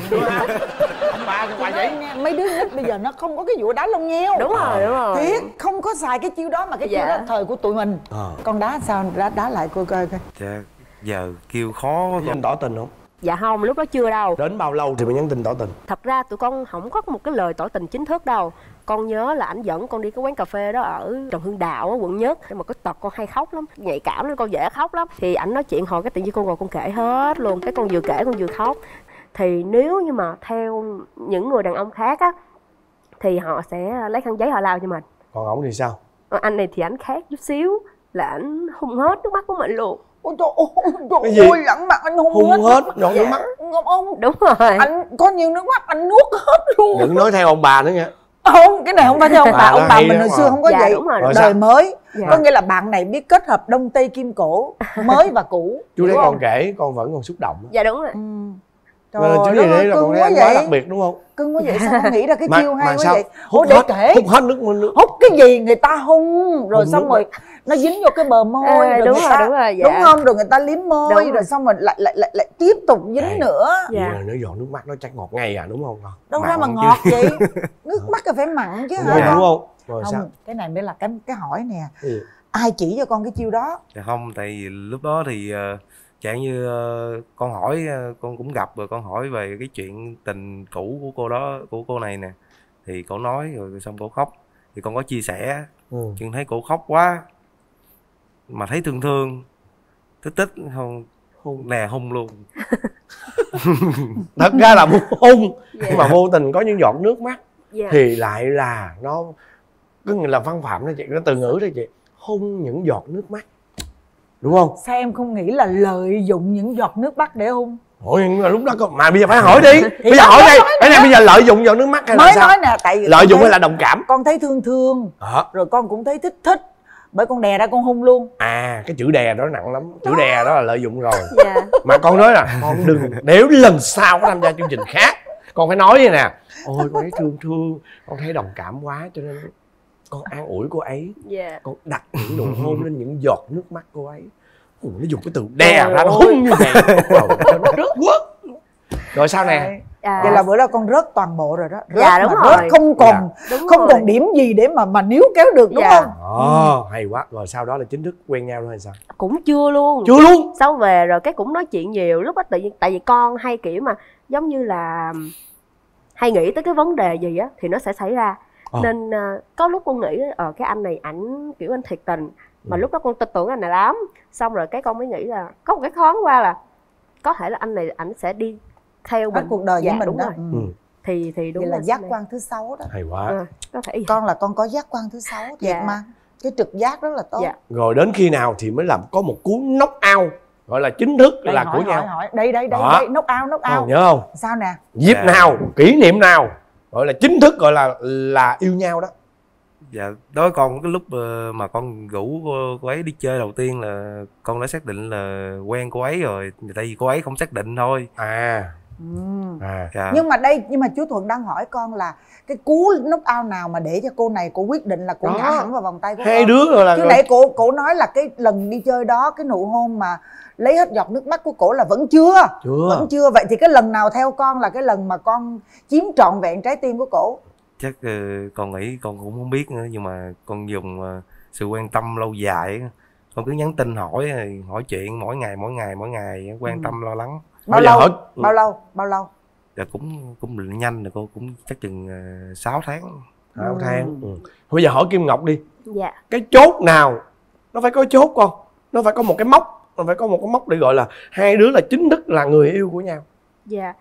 Ông bà bà vậy. Mấy đứa nít bây giờ nó không có cái vụ đá lông nheo. Đúng rồi, đúng rồi. Thiệt, không có xài cái chiêu đó mà cái Dạ. chiêu đó thời của tụi mình. À. Con đá sao đá đá lại cô coi coi. Dạ, giờ kêu khó quá. Anh tỏ tình không? Dạ không, lúc đó chưa đâu. Đến bao lâu thì mới nhắn tin tỏ tình? Thật ra tụi con không có một cái lời tỏ tình chính thức đâu. Con nhớ là ảnh dẫn con đi cái quán cà phê đó ở Trần Hưng Đạo á, quận Nhất. Nhưng mà cái tật con hay khóc lắm, nhạy cảm nên con dễ khóc lắm. Thì ảnh nói chuyện hồi cái tự nhiên con ngồi con kể hết luôn. Cái con vừa kể con vừa khóc. Thì nếu như mà theo những người đàn ông khác á thì họ sẽ lấy khăn giấy họ lau cho mình. Còn ổng thì sao? Anh này thì ảnh khác chút xíu, là ảnh hung hết nước mắt của mình luôn. Ôi trời ơi, trời ơi, lẳng mặt anh hung, hung hết, hết giọt nước mắt. Ngọc ông. Đúng rồi. Anh có nhiều nước mắt anh nuốt hết luôn. Đừng nói theo ông bà nữa nha. Không, cái này không phải theo ông bà, ông bà mình hồi xưa không có dạ, vậy. Đúng rồi, đời sao? mới. Dạ. Có nghĩa là bạn này biết kết hợp đông tây kim cổ, mới và cũ. Chú thấy con kể con vẫn còn xúc động. Dạ đúng rồi. Ừ. Trời ơi, chú gì đấy là con thấy anh quá đặc biệt đúng không? Cưng quá vậy sao con nghĩ ra cái chiêu hay quá vậy? Hút để hết, kể. hút hết nước nước. Hút cái gì người ta hung rồi xong rồi nó dính vô cái bờ môi à, rồi đúng người rồi, ta, đúng rồi, dạ. đúng không? Rồi người ta liếm môi đúng rồi, rồi. xong rồi lại lại lại lại tiếp tục dính Ê, nữa. Dạ. Vậy là nó giọt nước mắt nó chắc ngọt ngay à đúng không? Đâu ra mà ngọt vậy? Nước mắt là phải mặn chứ hả? Đúng không? Rồi không, sao? cái này mới là cái cái hỏi nè. Ừ. Ai chỉ cho con cái chiêu đó? Dạ không, tại vì lúc đó thì uh, chẳng như uh, con hỏi uh, con cũng gặp rồi, con hỏi về cái chuyện tình cũ của cô đó, của cô này nè, thì cô nói rồi xong cô khóc, thì con có chia sẻ, ừ. nhưng thấy cô khóc quá mà thấy thương thương, tích tích không hung nè hung luôn. Thật ra là muốn hung, yeah. nhưng mà vô tình có những giọt nước mắt, yeah. thì lại là nó cứ là văn phạm đó chị, nó từ ngữ đó chị, hung những giọt nước mắt, đúng không? Sao em không nghĩ là lợi dụng những giọt nước mắt để hung? Ôi nhưng mà lúc đó mà bây giờ phải hỏi đi, bây giờ hỏi đây, cái này bây giờ lợi dụng giọt nước mắt hay mới là sao? Nói nè, tại vì lợi dụng thấy, hay là đồng cảm? Con thấy thương thương, à. rồi con cũng thấy thích thích, bởi con đè ra con hung luôn. À cái chữ đè đó nặng lắm, chữ đó. Đè đó là lợi dụng rồi. Dạ. Mà con nói là con đừng, nếu lần sau có tham gia chương trình khác, con phải nói vậy nè, ôi con thấy thương thương, con thấy đồng cảm quá cho nên con an ủi cô ấy, yeah. con đặt những nụ hôn lên những giọt nước mắt cô ấy. Ủa, nó dùng cái từ đè ra nó hung như vậy cho nó rớt quất. Rồi sao nè? À. Vậy là bữa đó con rớt toàn bộ rồi đó. Rớt dạ đúng mà rồi. Rớt không còn dạ. không rồi. còn điểm gì để mà mà níu kéo được đúng dạ. không? Ồ, oh, hay quá. Rồi sau đó là chính thức quen nhau hay sao? Cũng chưa luôn. Chưa luôn. Sau về rồi cái cũng nói chuyện nhiều. Lúc đó tự nhiên tại vì con hay kiểu mà giống như là hay nghĩ tới cái vấn đề gì á thì nó sẽ xảy ra. À. Nên uh, có lúc con nghĩ ở uh, cái anh này ảnh kiểu anh thiệt tình mà ừ. lúc đó con tin tưởng anh này lắm. Xong rồi cái con mới nghĩ là có một cái thoáng qua là có thể là anh này ảnh sẽ đi theo mình cuộc đời dạ, với mình đúng đó. Rồi. Ừ. Thì thì đúng vậy là giác quan thứ sáu đó. Hay quá. À, có thể con là con có giác quan thứ sáu thiệt dạ. mà cái trực giác rất là tốt. Dạ. Rồi đến khi nào thì mới làm có một cú knock out gọi là chính thức đây, là hỏi, của hỏi, nhau. Hỏi. Đây đây đây, đây knock out knock out. Còn nhớ không? Sao nè? Dịp dạ. nào, kỷ niệm nào gọi là chính thức gọi là là yêu nhau đó? Dạ, đối với con cái lúc ờ, mà con rủ cô, cô ấy đi chơi đầu tiên là con đã xác định là quen cô ấy rồi, tại vì cô ấy không xác định thôi. À. Ừ. À. Dạ. Nhưng mà đây, nhưng mà chú Thuận đang hỏi con là cái cú nút out nào mà để cho cô này cô quyết định là cô Đó. ngã hẳn vào vòng tay của Hai con. đứa rồi là Chứ rồi. nãy cô cô nói là cái lần đi chơi đó, cái nụ hôn mà lấy hết giọt nước mắt của cổ là vẫn chưa. Chưa. Vẫn chưa. Vậy thì cái lần nào theo con là cái lần mà con chiếm trọn vẹn trái tim của cổ? Chắc ờ, con nghĩ con cũng không biết nữa, nhưng mà con dùng ờ, sự quan tâm lâu dài á. Con cứ nhắn tin hỏi hỏi chuyện mỗi ngày mỗi ngày mỗi ngày quan Ừ. tâm lo lắng. Bao Bây giờ lâu? hỏi- Bao lâu? Bao lâu? Dạ cũng cũng nhanh rồi, cô cũng chắc chừng uh, sáu tháng. Sáu tháng. Ừ. Bây giờ hỏi Kim Ngọc đi. Dạ. Cái chốt nào nó phải có chốt con, nó phải có một cái mốc, nó phải có một cái mốc để gọi là hai đứa là chính thức là người yêu của nhau. Dạ.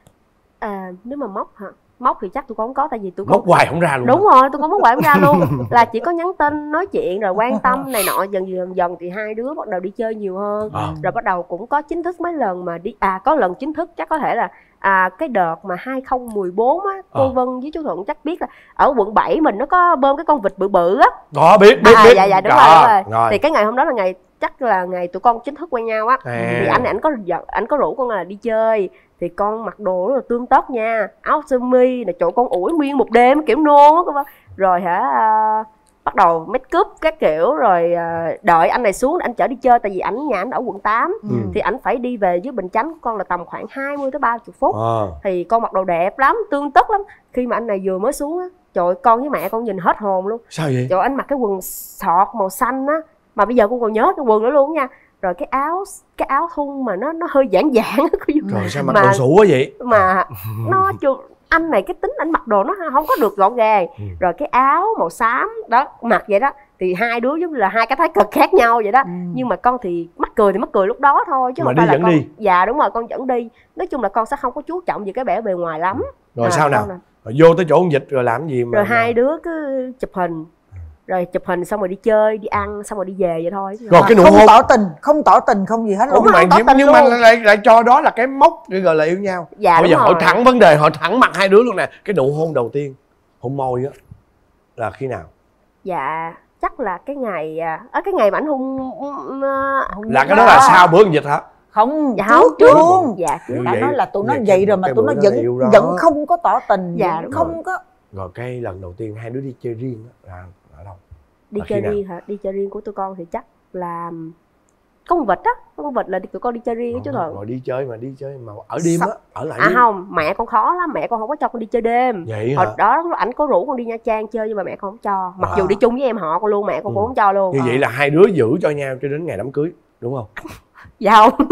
À, nếu mà móc hả? Móc thì chắc tôi cũng không có, tại vì tôi Mốc hoài không ra luôn. Đúng rồi, tôi có móc hoài không ra luôn. Là chỉ có nhắn tin, nói chuyện rồi quan tâm này nọ, dần dần dần thì hai đứa bắt đầu đi chơi nhiều hơn. À. Rồi bắt đầu cũng có chính thức mấy lần mà đi, à có lần chính thức chắc có thể là à cái đợt mà hai không một bốn á, cô À. Vân với chú Thuận chắc biết là ở quận bảy mình nó có bơm cái con vịt bự bự á. Có biết biết À, biết. dạ dạ đúng Đó, rồi, đúng rồi. rồi. Thì cái ngày hôm đó là ngày chắc là ngày tụi con chính thức quen nhau á. À. Thì anh ảnh có ảnh có rủ con là đi chơi, thì con mặc đồ rất là tươm tất nha, áo sơ mi là chỗ con ủi nguyên một đêm kiểu nôn á cô bác. Rồi hả à, bắt đầu make up các kiểu, rồi à, đợi anh này xuống anh chở đi chơi, tại vì ảnh nhà ảnh ở quận tám. Ừ. Thì ảnh phải đi về dưới Bình Chánh, con là tầm khoảng hai mươi tới ba mươi phút. À. Thì con mặc đồ đẹp lắm, tươm tất lắm. Khi mà anh này vừa mới xuống á, trời ơi, con với mẹ con nhìn hết hồn luôn. Sao vậy? Trời ơi, anh mặc cái quần sọt màu xanh á, mà bây giờ con còn nhớ cái quần đó luôn nha. Rồi cái áo cái áo thun mà nó nó hơi giãn giãn á cô Dung. Trời sao mặc Mà- đồ sủ quá vậy? mà nó chưa, anh này cái tính anh mặc đồ nó không có được gọn gàng. Ừ. Rồi cái áo màu xám đó mặc vậy đó, thì hai đứa giống như là hai cái thái cực khác nhau vậy đó. Ừ. Nhưng mà con thì mắc cười thì mắc cười lúc đó thôi, chứ Mà không đi phải là vẫn con đi. dạ đúng rồi, con vẫn đi. Nói chung là con sẽ không có chú trọng về cái vẻ bề ngoài lắm. Rồi À, sao nào? con là- Rồi vô tới chỗ con Dịch rồi làm gì mà rồi mà- hai đứa cứ chụp hình, rồi chụp hình xong rồi đi chơi đi ăn xong rồi đi về vậy thôi. Rồi cái nụ Không hôn. tỏ tình, không tỏ tình không gì hết Ủa, luôn. nhưng mà, không tỏ nhưng, tình nhưng mà luôn. lại, lại cho đó là cái mốc để gọi là yêu nhau. Dạ Bây đúng giờ hỏi rồi. thẳng vấn đề, hỏi thẳng mặt hai đứa luôn nè. Cái nụ hôn đầu tiên, hôn môi á, là khi nào? Dạ chắc là cái ngày à, ở cái ngày mà anh hung Là cái đó là sau bữa con Dịch hả? Không, dạ không trước luôn. dạ trước. Yêu Đã vậy. nói là tụi nó Vậy vậy cái- rồi mà cái tụi nó bữa đó vẫn là yêu đó. vẫn không có tỏ tình, Dạ, vẫn đúng không có. Rồi cái lần đầu tiên hai đứa đi chơi riêng á là ở đâu? Đi Là khi chơi nào? riêng hả? Đi chơi riêng của tụi con thì chắc là có con vịt á, có con vịt là tụi con đi chơi riêng với chú Thuận. Rồi đi chơi mà đi chơi mà ở đêm á, Sao? ở lại À đêm. không, mẹ con khó lắm, mẹ con không có cho con đi chơi đêm. Vậy Hồi hả? đó ảnh có rủ con đi Nha Trang chơi nhưng mà mẹ con không cho. Mặc À. dù đi chung với em họ con luôn, mẹ con Ừ. cũng không cho luôn. Như vậy là hai đứa giữ cho nhau cho đến ngày đám cưới, đúng không? Dạ không.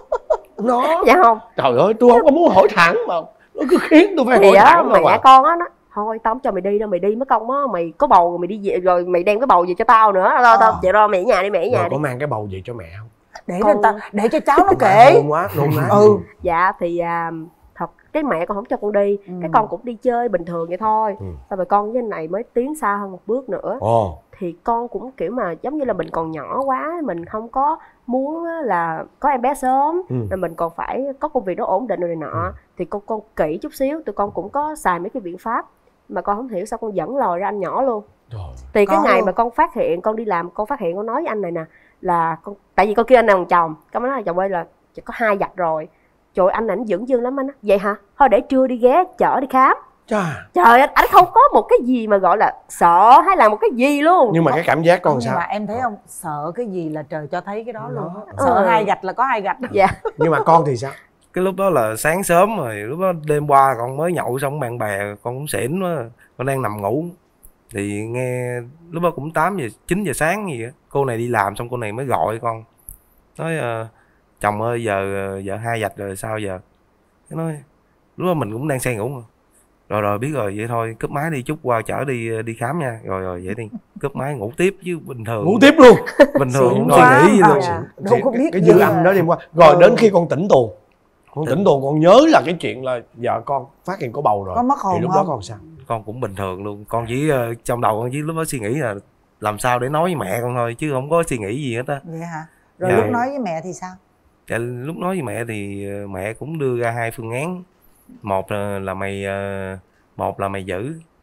Nó Dạ không. trời ơi, tôi không có muốn hỏi thẳng mà nó cứ khiến tôi phải Thì hỏi á thẳng mẹ mà. con á nó thôi tao không cho mày đi đâu, mày đi mất công á, mày có bầu rồi mày đi về rồi mày đem cái bầu về cho tao nữa. Tao tao Ờ. vậy rồi mày ở nhà đi, mày ở nhà Rồi đi. có mang cái bầu về cho mẹ không? Để Con- cho ta, để cho cháu nó kể. Nôn quá, nôn quá. Ừ. Dạ thì à, thật cái mẹ con không cho con đi, Ừ. cái con cũng đi chơi bình thường vậy thôi. Ừ. Xong rồi con với anh này mới tiến xa hơn một bước nữa. Ồ. Thì con cũng kiểu mà giống như là mình còn nhỏ quá, mình không có muốn á là có em bé sớm, Ừ. rồi mình còn phải có công việc nó ổn định rồi này nọ. Ừ. Thì con con kỹ chút xíu, tụi con cũng có xài mấy cái biện pháp mà con không hiểu sao con dẫn lòi ra anh nhỏ luôn. Trời. Thì cái Có ngày luôn. mà con phát hiện con đi làm, con phát hiện con nói với anh này nè là con, tại vì con kêu anh này bằng chồng, con nói là chồng ơi là chỉ có hai vạch rồi. Trời ơi, anh này anh dưỡng dương lắm anh á. Vậy hả? Thôi để trưa đi ghé chở đi khám. Chà. Trời ơi, anh không có một cái gì mà gọi là sợ hay là một cái gì luôn. Nhưng mà cái cảm giác con Nhưng sao? mà em thấy không, sợ cái gì là trời cho thấy cái đó luôn á. Ờ. Sợ hai gạch là có hai gạch. Dạ. Nhưng mà con thì sao? Cái lúc đó là sáng sớm rồi, lúc đó đêm qua con mới nhậu xong bạn bè, con cũng xỉn quá, con đang nằm ngủ thì nghe lúc đó cũng tám giờ chín giờ sáng gì á, cô này đi làm xong cô này mới gọi con nói ờ, chồng ơi giờ vợ hai vạch rồi sao giờ. Cái nói lúc đó mình cũng đang say ngủ mà. Rồi rồi biết rồi vậy thôi cúp máy đi, chút qua chở đi đi khám nha. Rồi rồi vậy đi cúp máy ngủ tiếp chứ bình thường Ngủ tiếp luôn. bình thường Xỉn không quá. suy nghĩ gì luôn. Dạ. Đâu có biết cái gì dư à. âm đó đêm qua. Rồi Ừ. đến khi con tỉnh tuồng, con tỉnh tuồng con nhớ là cái chuyện là vợ con phát hiện có bầu rồi. Có mất hồn thì lúc không? đó con sao? Con cũng bình thường luôn, con chỉ ờ, trong đầu con chỉ lúc đó suy nghĩ là làm sao để nói với mẹ con thôi chứ không có suy nghĩ gì hết á. Vậy hả? Rồi Dạ. lúc nói với mẹ thì sao? Dạ, lúc nói với mẹ thì ờ, mẹ cũng đưa ra hai phương án. Một là, là mày ờ, một là mày giữ,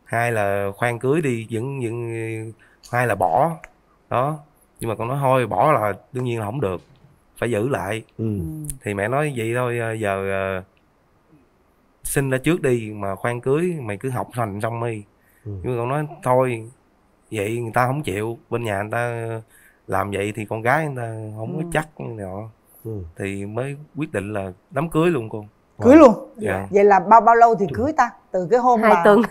hai là khoan cưới đi, vẫn vẫn hai là bỏ đó. Nhưng mà con nói thôi bỏ là đương nhiên là không được, phải giữ lại. Ừ. Thì mẹ nói vậy thôi, giờ uh, sinh ra trước đi mà khoan cưới mày cứ học hành xong đi. Ừ. Nhưng mà con nói thôi vậy người ta không chịu, bên nhà người ta làm vậy thì con gái người ta không ừ. có chắc nọ. Ừ. Thì mới quyết định là đám cưới luôn con. Cưới luôn? Dạ. Vậy là bao bao lâu thì cưới ta? Từ cái hôm hai mà... tuần.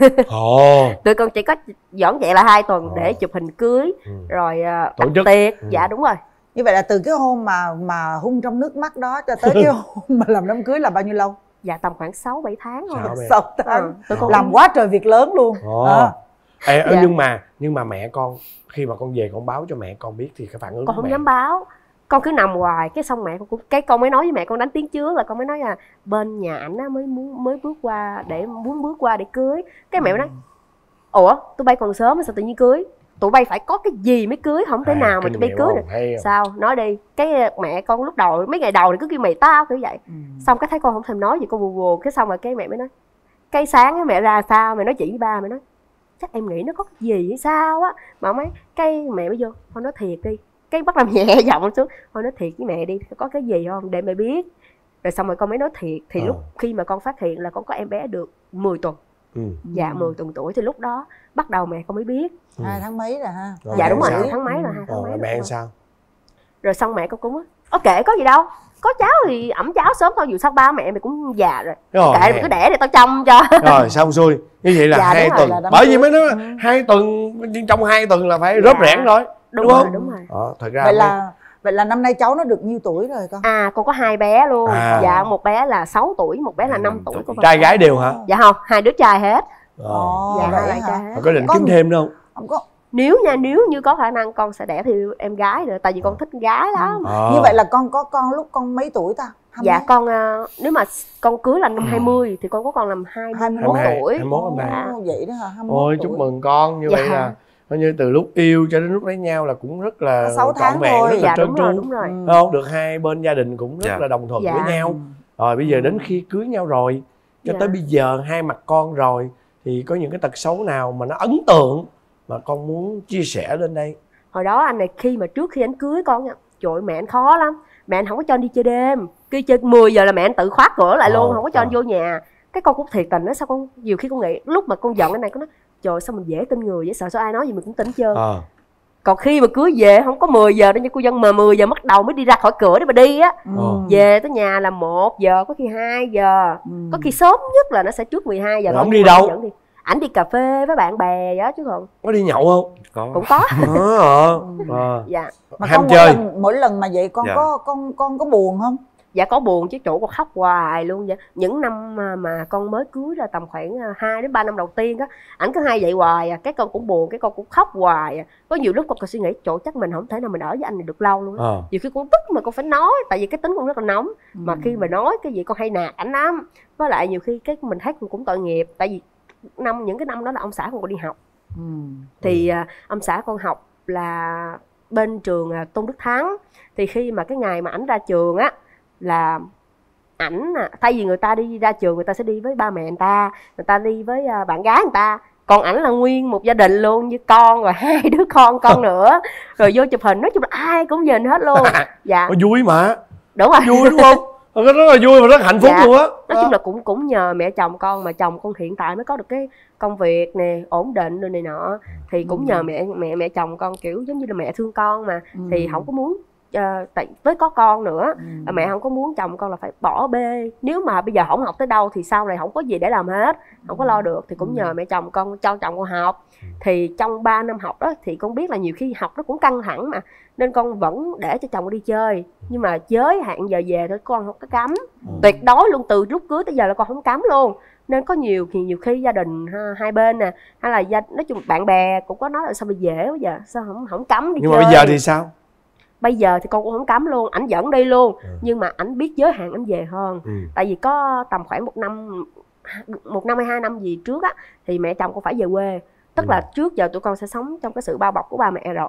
Ồ. Tụi con chỉ có dọn dẹp là hai tuần Ồ. để chụp hình cưới. Ừ. Rồi uh, tổ chức tiệc. Ừ. Dạ đúng rồi. Như vậy là từ cái hôm mà mà hung trong nước mắt đó cho tới cái hôm mà làm đám cưới là bao nhiêu lâu? Dạ tầm khoảng sáu bảy tháng thôi. sáu tháng. Ừ. Con làm quá trời việc lớn luôn. Ồ. À. Ê, Dạ. nhưng mà nhưng mà mẹ con khi mà con về con báo cho mẹ con biết thì cái phản ứng con của không mẹ... dám báo, con cứ nằm hoài. Cái xong mẹ con cũng cái con mới nói với mẹ con đánh tiếng trước là con mới nói là bên nhà ảnh á mới muốn mới bước qua để muốn bước qua để cưới. Cái mẹ mới nói ủa tụi bay còn sớm sao tự nhiên cưới, tụi bay phải có cái gì mới cưới, không thể à, nào mà tụi bay cưới được. Sao nói đi. Cái mẹ con lúc đầu mấy ngày đầu thì cứ kêu mày tao kiểu vậy. Ừ. Xong cái thấy con không thèm nói gì, con buồn buồn. Cái xong rồi cái mẹ mới nói cái sáng mẹ ra sao mẹ nói chị với ba, mẹ nói chắc em nghĩ nó có cái gì hay sao á. Mà mấy cái mẹ mới vô con nói thiệt đi, cái bắt làm nhẹ giọng xuống, con nói thiệt với mẹ đi có cái gì không để mẹ biết. Rồi xong rồi con mới nói thiệt. Thì à. lúc khi mà con phát hiện là con có em bé được mười tuần. Ừ. Dạ mười tuần tuổi thì lúc đó bắt đầu mẹ con mới biết. Ừ. Hai tháng mấy rồi ha? Rồi dạ đúng rồi, hai tháng mấy rồi, hai tháng rồi, mấy. Mẹ sao? Rồi xong mẹ con cũng á, ok có gì đâu, có cháu thì ẩm cháu sớm thôi, dù sao ba mẹ mày cũng già rồi, rồi kệ mày cứ đẻ để tao chăm cho. Rồi xong xuôi như vậy là dạ, hai tuần là bởi vì mới nói ừ. hai tuần trong hai tuần là phải dạ. rớp rẽn rồi đúng, đúng rồi, không? Đúng rồi. Ờ, thật ra vậy là vậy là năm nay cháu nó được nhiêu tuổi rồi con? À con có hai bé luôn. À. Dạ một bé là sáu tuổi, một bé là năm tuổi. Con trai gái đều hả? Dạ không, hai đứa trai hết. Ồ, dạ vậy hai trai hết. Có định kiếm thêm đâu? Không có. Nếu nha, nếu như có khả năng con sẽ đẻ thì em gái nữa, tại vì con thích gái lắm. À. Như vậy là con có con lúc con mấy tuổi ta? hai mươi Dạ con uh, nếu mà con cưới là năm hai mươi thì con có con làm hai mươi mốt tuổi. hai mươi mốt năm nay. Vậy đó hả? hai mươi mốt ôi tuổi. Chúc mừng con. Như dạ. vậy là coi như từ lúc yêu cho đến lúc lấy nhau là cũng rất là sáu tháng vẹn, thôi. rất là dạ, trơn đúng tru. Rồi, đúng rồi. Không được, hai bên gia đình cũng rất dạ. là đồng thuận dạ. với nhau. Rồi bây giờ đến khi cưới nhau rồi cho dạ. tới bây giờ hai mặt con rồi thì có những cái tật xấu nào mà nó ấn tượng mà con muốn chia sẻ lên đây? Hồi đó anh này khi mà trước khi anh cưới con nha, trời ơi, mẹ anh khó lắm. Mẹ anh không có cho anh đi chơi đêm, cứ chơi mười giờ là mẹ anh tự khóa cửa lại luôn, ờ, không có cho ờ. anh vô nhà. Cái con cũng thiệt tình đó, sao con nhiều khi con nghĩ lúc mà con giận cái này con nói trời sao mình dễ tin người vậy, sợ sao ai nói gì mình cũng tin trơn. Ờ. Còn khi mà cưới về không có mười giờ đâu nha cô dân, mà mười giờ bắt đầu mới đi ra khỏi cửa để mà đi á. Ừ. Về tới nhà là một giờ, có khi hai giờ, ừ. có khi sớm nhất là nó sẽ trước mười hai giờ. Không đi đâu? Đi. Ảnh đi cà phê với bạn bè đó chứ còn. Có đi nhậu không? Có. Cũng có. Ờ. À. Dạ. Mà con mỗi lần, mỗi lần mà vậy con dạ. có con con có buồn không? Dạ có buồn chứ, chủ con khóc hoài luôn vậy. Những năm mà, mà con mới cưới là tầm khoảng hai đến ba năm đầu tiên á, ảnh cứ hay vậy hoài à, cái con cũng buồn, cái con cũng khóc hoài à. Có nhiều lúc con còn suy nghĩ chỗ chắc mình không thể nào mình ở với anh này được lâu luôn á. À. Nhiều khi con tức mà con phải nói, tại vì cái tính con rất là nóng. Ừ. Mà khi mà nói cái gì con hay nạt ảnh lắm. Với lại nhiều khi cái mình thấy con cũng tội nghiệp, tại vì năm những cái năm đó là ông xã con còn đi học. Ừ. Thì uh, ông xã con học là bên trường uh, Tôn Đức Thắng. Thì khi mà cái ngày mà ảnh ra trường á là ảnh thay vì người ta đi ra trường người ta sẽ đi với ba mẹ người ta, người ta đi với uh, bạn gái người ta, còn ảnh là nguyên một gia đình luôn, với con rồi hai đứa con con nữa, rồi vô chụp hình, nói chung là ai cũng nhìn hết luôn. Dạ. Vui mà. Đúng rồi. Vui đúng không? Rất là vui và rất hạnh phúc dạ. luôn á. Nói chung là cũng cũng nhờ mẹ chồng con, mà chồng con hiện tại mới có được cái công việc nè, ổn định rồi này nọ, thì cũng nhờ mẹ mẹ mẹ chồng con, kiểu giống như là mẹ thương con mà, ừ. thì không có muốn uh, tại với có con nữa, ừ. mẹ không có muốn chồng con là phải bỏ bê. Nếu mà bây giờ không học tới đâu thì sau này không có gì để làm hết, không có lo được, thì cũng nhờ mẹ chồng con cho chồng con học. Thì trong ba năm học đó thì con biết là nhiều khi học nó cũng căng thẳng mà, nên con vẫn để cho chồng con đi chơi, nhưng mà giới hạn giờ về thôi, con không có cấm. Ừ. Tuyệt đối luôn, từ lúc cưới tới giờ là con không cấm luôn. Nên có nhiều thì nhiều khi gia đình ha, hai bên nè, hay là gia, nói chung bạn bè cũng có nói là sao mà dễ quá giờ, sao không không cấm đi nhưng chơi. Nhưng mà bây giờ thì sao? Bây giờ thì con cũng không cấm luôn, ảnh dẫn đi luôn. Ừ. Nhưng mà ảnh biết giới hạn ảnh về hơn. Ừ. Tại vì có tầm khoảng một năm một năm hay hai năm gì trước á, thì mẹ chồng con phải về quê. Tức ừ. là trước giờ tụi con sẽ sống trong cái sự bao bọc của ba mẹ rồi,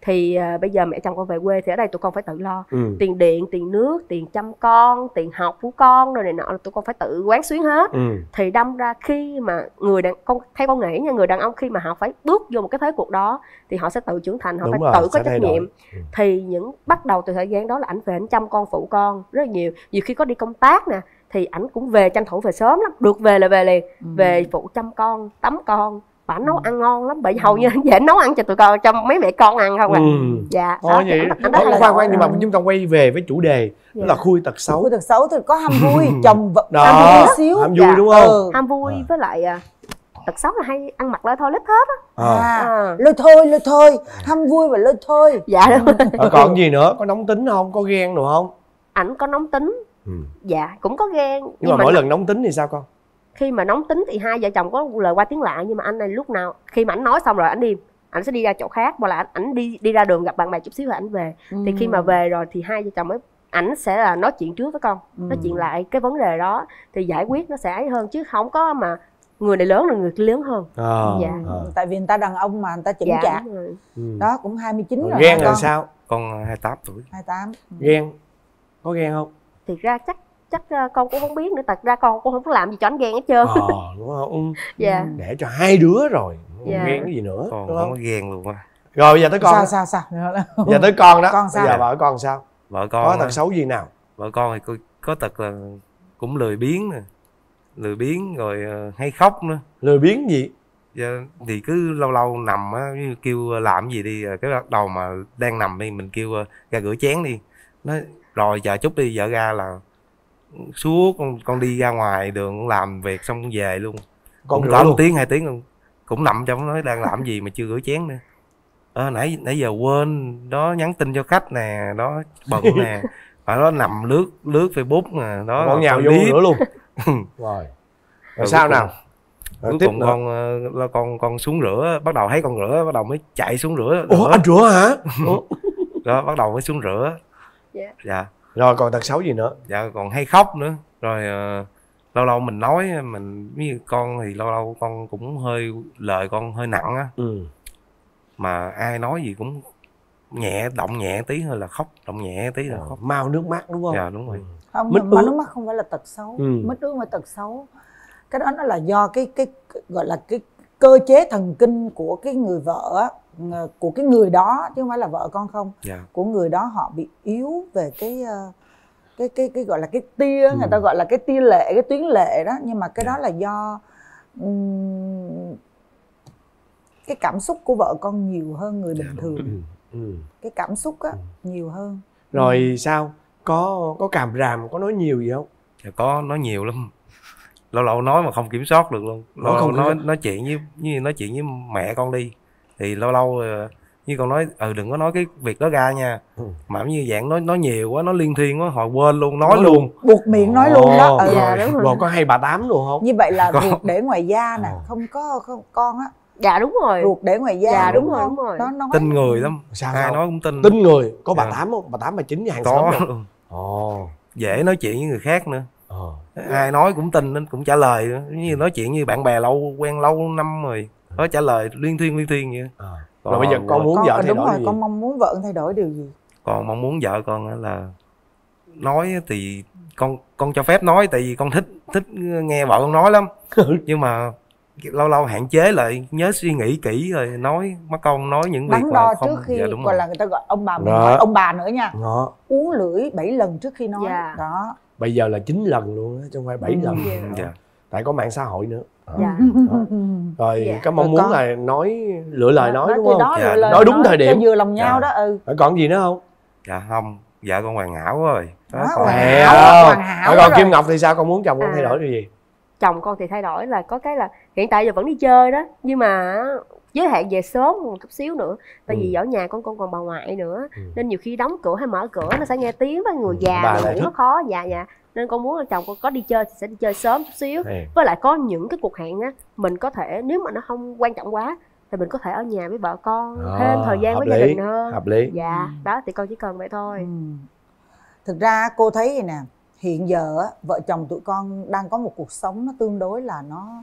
thì uh, bây giờ mẹ chồng con về quê thì ở đây tụi con phải tự lo. Ừ. Tiền điện, tiền nước, tiền chăm con, tiền học của con rồi này nọ là tụi con phải tự quán xuyến hết. Ừ. Thì đâm ra khi mà người đàn con theo con nghĩ nha, người đàn ông khi mà họ phải bước vô một cái thế cuộc đó thì họ sẽ tự trưởng thành, họ Đúng phải rồi, tự có sẽ thay trách đổi. nhiệm. Ừ. Thì những bắt đầu từ thời gian đó là ảnh về ảnh chăm con, phụ con rất là nhiều. Nhiều khi có đi công tác nè thì ảnh cũng về, tranh thủ về sớm lắm, được về là về liền. Ừ. Về phụ chăm con, tắm con, bà nấu ăn ngon lắm, bởi vì hầu như về nấu ăn cho tụi con, cho mấy mẹ con ăn không à. Ừ. Dạ. Ồ, vậy ảnh, ảnh khoan thay khoan đổi khoan nhưng mà rồi. chúng ta quay về với chủ đề Dạ. đó là khui tật xấu. Khui tật xấu thì có ham vui, chồng vợ Đó, ham vui xíu. ham vui Dạ. đúng không? Ừ. Ham vui với lại à, tật xấu là hay ăn mặc lơi thôi lít hết á. À. À, À. lôi thôi lôi thôi, ham vui và lôi thôi. Dạ đúng rồi. Rồi còn gì nữa, có nóng tính không, có ghen được không? Ảnh có nóng tính. Ừ. Dạ cũng có ghen. Nhưng, nhưng mà mỗi lần nóng tính thì sao con? Khi mà nóng tính thì hai vợ chồng có lời qua tiếng lại, nhưng mà anh này lúc nào khi mà ảnh nói xong rồi ảnh đi, ảnh sẽ đi ra chỗ khác, hoặc là ảnh, ảnh đi đi ra đường gặp bạn bè chút xíu là ảnh về. Ừ. Thì khi mà về rồi thì hai vợ chồng mới, ảnh sẽ là nói chuyện trước với con, Ừ. nói chuyện lại cái vấn đề đó thì giải quyết nó sẽ ấy hơn, chứ không có mà người này lớn là người kia lớn hơn. À. Dạ. À. Tại vì người ta đàn ông mà người ta chững Dạ, chạc. đúng rồi. Ừ. Đó cũng hai mươi chín Rồi rồi. ghen hả là con? sao? Con hai mươi tám tuổi. hai mươi tám. Ghen, có ghen không? Thiệt ra chắc chắc uh, con cũng không biết nữa, thật ra con cũng không có làm gì cho anh ghen hết trơn. Ờ, đúng không? Dạ. Để cho hai đứa rồi, Dạ. ghen cái gì nữa, Con đúng không không? có ghen luôn á. Rồi bây giờ tới con. Sao sao sao? Giờ tới con đó. Con sao? Bây giờ vợ con sao? Vợ con Có á, tật xấu gì nào? vợ con thì có, có tật là cũng lười biếng nè, lười biếng rồi uh, hay khóc nữa. Lười biếng gì? Dạ, thì cứ lâu lâu nằm á, như kêu làm gì đi, cái bắt đầu mà đang nằm đi mình kêu uh, ra rửa chén đi, nói rồi chờ chút đi, vợ ra là suốt con con đi ra ngoài đường con làm việc xong con về luôn, Con cũng rửa có luôn. một tiếng hai tiếng luôn, cũng nằm trong nói đang làm gì mà chưa rửa chén nữa. Ờ, nãy nãy giờ quên đó, nhắn tin cho khách nè, đó bận nè, phải đó nằm lướt lướt Facebook nè, đó Con nhào coi vô clip. nữa luôn. Rồi. Rồi Rồi sao cuối nào? Rồi Cuối tiếp cùng nữa. con ờ, là con con xuống rửa, bắt đầu thấy con rửa bắt đầu mới chạy xuống rửa. Ủa rửa. anh rửa hả? Ủa? Đó bắt đầu mới xuống rửa. Dạ. Dạ. Rồi còn tật xấu gì nữa? Dạ còn hay khóc nữa. Rồi ờ, lâu lâu mình nói mình với con thì lâu lâu con cũng hơi lời con hơi nặng á. Ừ. Mà ai nói gì cũng nhẹ, động nhẹ tí thôi là khóc, động nhẹ tí là khóc. Mau nước mắt đúng không? Dạ đúng rồi. Không, Mít mà ướt. nước mắt không phải là tật xấu. Ừ. Mít ướt mới tật xấu. Cái đó nó là do cái cái gọi là cái cơ chế thần kinh của cái người vợ á, của cái người đó chứ không phải là vợ con không. Dạ. Của người đó họ bị yếu về cái cái cái cái gọi là cái tia, ừ. người ta gọi là cái tia lệ, cái tuyến lệ đó, nhưng mà cái Dạ. đó là do um, cái cảm xúc của vợ con nhiều hơn người bình thường. Ừ. Ừ. Cái cảm xúc á nhiều hơn. Rồi sao? Có có càm ràm, có nói nhiều gì không? Dạ có nói nhiều lắm. Lâu lâu nói mà không kiểm soát được luôn. Lâu Nói không lâu kiểm nói soát. nói chuyện với như nói chuyện với mẹ con đi thì lâu lâu ờ, như con nói ừ đừng có nói cái việc đó ra nha. Ừ. Mà như dạng nói nói nhiều quá, nói liên thiên quá hồi quên luôn, nói, Nói luôn. Buộc miệng nói luôn đó. Ừ. Dạ, đúng rồi. Rồi có hay bà tám luôn không? Như vậy là Có. ruột để ngoài da nè, Ờ. không có không, con á, Dạ đúng rồi. ruột để ngoài da. Dạ, đúng đúng rồi, không? đúng rồi. Nó nói Tin người lắm. Sao, Ai sao? nói cũng tin. Tin người, có bà Dạ. tám không? Bà tám bà chín với hàng xóm Có rồi. luôn. Ồ. Dễ nói chuyện với người khác nữa. Ờ. Ai nói cũng tin nên cũng trả lời nữa. Như nói chuyện như bạn bè lâu quen lâu năm rồi, nó trả lời liên thiên liên thiên vậy. Ờ. Còn- Rồi bây giờ con muốn con, vợ thay đúng đổi rồi, gì? con mong muốn vợ thay đổi điều gì? Còn mong muốn vợ con á là nói thì con con cho phép nói, tại vì con thích thích nghe vợ con nói lắm. Nhưng mà lâu lâu hạn chế lại, nhớ suy nghĩ kỹ rồi nói, mất công nói những việc Đắn mà đo không. trước khi Dạ, đúng gọi rồi. là người ta gọi ông bà mình Đó. nói ông bà nữa nha. Đó. Uống lưỡi bảy lần trước khi nói. Dạ. Đó. Bây giờ là chín lần luôn á, chứ không phải bảy Ừ. lần. Dạ. Tại có mạng xã hội nữa. Đó. Dạ. Đó. Rồi Dạ. cái mong Rồi muốn con- là nói lựa lời nói đúng thì không? đó, Dạ, lựa lời nói đúng thời điểm. cho vừa lòng nhau Dạ. đó. Ừ. Rồi còn gì nữa không? Dạ không, vợ con hoàn hảo rồi. Đó, Đó, còn- hoàn Mẹ hảo, ơi. hoàn hảo Rồi còn rồi. Kim Ngọc thì sao? Con muốn chồng con À. thay đổi điều gì? Chồng con thì thay đổi là có cái là hiện tại giờ vẫn đi chơi đó, nhưng mà giới hạn về sớm một chút xíu nữa, tại vì Ừ. ở nhà con con còn bà ngoại nữa, Ừ. nên nhiều khi đóng cửa hay mở cửa nó sẽ nghe tiếng với người Ừ, già bà rồi lại ngủ thức. nó khó. Dạ dạ, nên con muốn là chồng con có đi chơi thì sẽ đi chơi sớm chút xíu. Hey. Với lại có những cái cuộc hẹn á, mình có thể nếu mà nó không quan trọng quá thì mình có thể ở nhà với vợ con À, thêm thời gian hợp với gia lý, đình hơn. hợp lý. Dạ, đó thì con chỉ cần vậy thôi. Ừ. Thực ra cô thấy vậy nè, hiện giờ á, vợ chồng tụi con đang có một cuộc sống nó tương đối là nó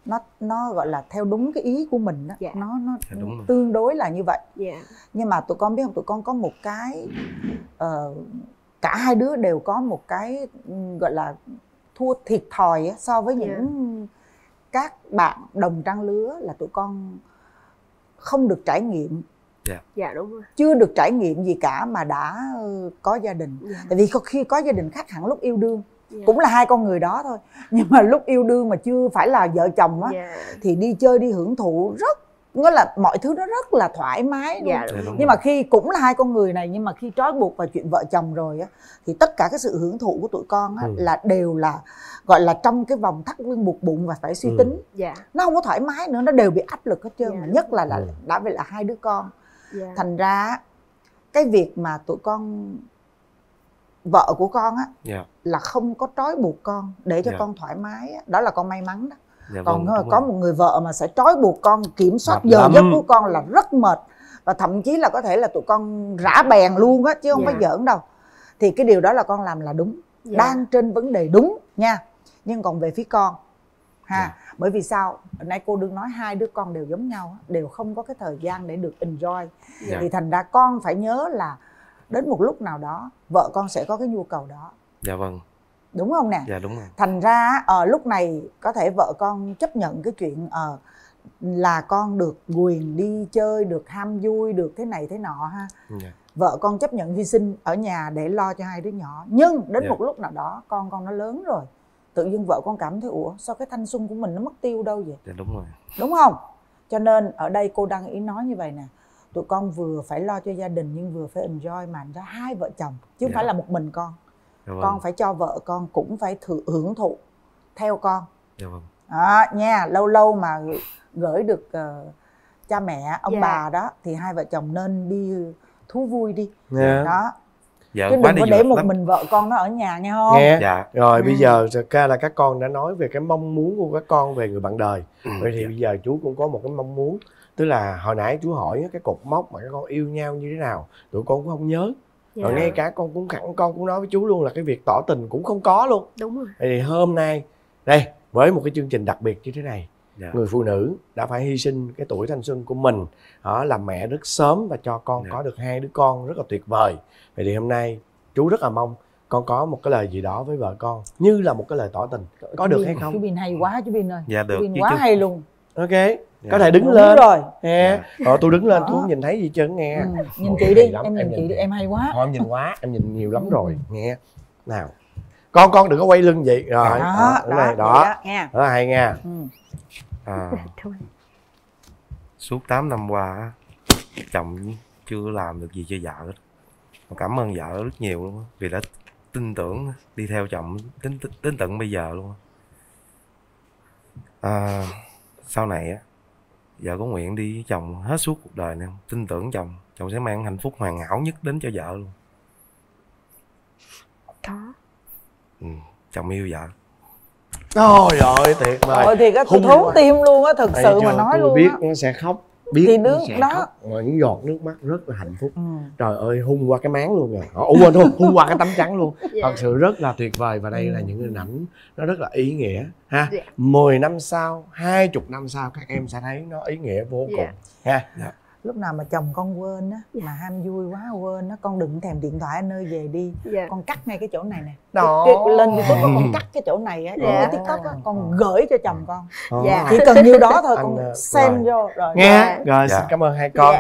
nó nó gọi là theo đúng cái ý của mình đó. Dạ. nó nó Dạ, đúng rồi. tương đối là như vậy. Dạ. Nhưng mà tụi con biết không, tụi con có một cái uh, cả hai đứa đều có một cái um, gọi là thua thiệt thòi á, so với những yeah. các bạn đồng trang lứa, là tụi con không được trải nghiệm. Dạ. Dạ đúng rồi. Chưa được trải nghiệm gì cả mà đã có gia đình. Dạ. Tại vì khi có gia đình khác hẳn lúc yêu đương. Dạ. Cũng là hai con người đó thôi, nhưng mà lúc yêu đương mà chưa phải là vợ chồng á, dạ. thì đi chơi đi hưởng thụ rất, nghĩa là mọi thứ nó rất là thoải mái luôn. Dạ, nhưng rồi. Mà khi cũng là hai con người này, nhưng mà khi trói buộc vào chuyện vợ chồng rồi á, thì tất cả cái sự hưởng thụ của tụi con á, ừ. là đều là gọi là trong cái vòng thắt lưng buộc bụng và phải suy ừ. tính. Dạ. Nó không có thoải mái nữa, nó đều bị áp lực hết trơn. Dạ. Mà nhất là, là ừ. đã vậy là hai đứa con. Dạ. Thành ra cái việc mà tụi con, vợ của con á, yeah. là không có trói buộc con để cho yeah. con thoải mái á. Đó là con may mắn đó. Yeah, còn vâng, có một người vợ mà sẽ trói buộc con, kiểm soát Đập giờ lắm. Giấc của con là rất mệt. Và thậm chí là có thể là tụi con rã bèn luôn á, chứ không yeah. phải giỡn đâu. Thì cái điều đó là con làm là đúng, yeah. đang trên vấn đề đúng nha. Nhưng còn về phía con ha, yeah. bởi vì sao? Nãy cô đừng nói hai đứa con đều giống nhau, đều không có cái thời gian để được enjoy. Yeah. Thì thành ra con phải nhớ là đến một lúc nào đó vợ con sẽ có cái nhu cầu đó. Dạ vâng. Đúng không nè? Dạ đúng rồi. Thành ra ở uh, lúc này có thể vợ con chấp nhận cái chuyện uh, là con được quyền đi chơi, được ham vui, được thế này thế nọ ha. Dạ. Vợ con chấp nhận hy sinh ở nhà để lo cho hai đứa nhỏ. Nhưng đến dạ. một lúc nào đó con con nó lớn rồi, tự nhiên vợ con cảm thấy ủa sao cái thanh xuân của mình nó mất tiêu đâu vậy? Dạ đúng rồi. Đúng không? Cho nên ở đây cô đang ý nói như vậy nè. Tụi con vừa phải lo cho gia đình nhưng vừa phải enjoy mà cho hai vợ chồng, chứ không yeah. phải là một mình con. Yeah, vâng. Con phải cho vợ con cũng phải thử, hưởng thụ theo con. Yeah, vâng. Đó, nha, lâu lâu mà gửi được uh, cha mẹ, ông yeah. bà đó thì hai vợ chồng nên đi thú vui đi. Yeah. Đó. Dạ, chứ đừng có để một lắm. Mình vợ con nó ở nhà nghe không? Nghe. Dạ. Rồi ừ. bây giờ ca là các con đã nói về cái mong muốn của các con về người bạn đời. Ừ. Vậy thì dạ. bây giờ chú cũng có một cái mong muốn. Tức là hồi nãy chú hỏi cái cột mốc mà các con yêu nhau như thế nào, tụi con cũng không nhớ. Dạ. Rồi ngay cả con cũng khẳng con cũng nói với chú luôn là cái việc tỏ tình cũng không có luôn. Đúng rồi. Vậy thì hôm nay đây với một cái chương trình đặc biệt như thế này, dạ. người phụ nữ đã phải hy sinh cái tuổi thanh xuân của mình, đó, làm mẹ rất sớm và cho con dạ. có được hai đứa con rất là tuyệt vời. Vậy thì hôm nay chú rất là mong con có một cái lời gì đó với vợ con như là một cái lời tỏ tình, có chú được Bin, hay không? Chú Bin hay quá chú Bin ơi. Dạ được. Chú Bin quá hay luôn. Ok. Dạ. Có thể đứng đúng lên rồi nghe. Dạ. Rồi tôi đứng lên tôi không nhìn thấy gì trơn nghe. Ừ. Nhìn chị đi, em nhìn chị đi, em hay quá. Thôi em nhìn quá, em nhìn nhiều lắm rồi nghe. Nào con con đừng có quay lưng vậy rồi. Đó, đó, đó, này, đó. đó nghe. Đó là hay nha. Ừ. À, suốt tám năm qua chồng chưa làm được gì cho vợ. Cảm ơn vợ rất nhiều luôn vì đã tin tưởng đi theo chồng đến đến tận bây giờ luôn. À, sau này á vợ có nguyện đi với chồng hết suốt cuộc đời này không? Tin tưởng chồng, chồng sẽ mang hạnh phúc hoàn hảo nhất đến cho vợ luôn. Có. Ừ, chồng yêu vợ. Ôi ơi thiệt mà. Ôi thiệt á, tôi thốn tim luôn á, thực sự mà nói luôn á. Tôi biết nó sẽ khóc, biết thì nước đó khóc, những giọt nước mắt rất là hạnh phúc. Ừ. Trời ơi hung qua cái máng luôn rồi. Ủa quên thôi, hung qua cái tấm trắng luôn. Yeah. Thật sự rất là tuyệt vời và đây ừ. là những hình ảnh nó rất là ý nghĩa ha. Yeah. mười năm sau, hai mươi năm sau các em sẽ thấy nó ý nghĩa vô cùng. Yeah. Ha. Yeah. Lúc nào mà chồng con quên á, yeah. mà ham vui quá quên á, con đừng thèm điện thoại anh ơi về đi. Yeah. Con cắt ngay cái chỗ này nè. Đó. Cái, cái, lên YouTube con cắt cái chỗ này á, yeah. cái TikTok á, con gửi cho chồng con. Yeah. Chỉ cần nhiêu đó thôi, con send vô rồi. Nghe. Rồi, xin cảm ơn hai con.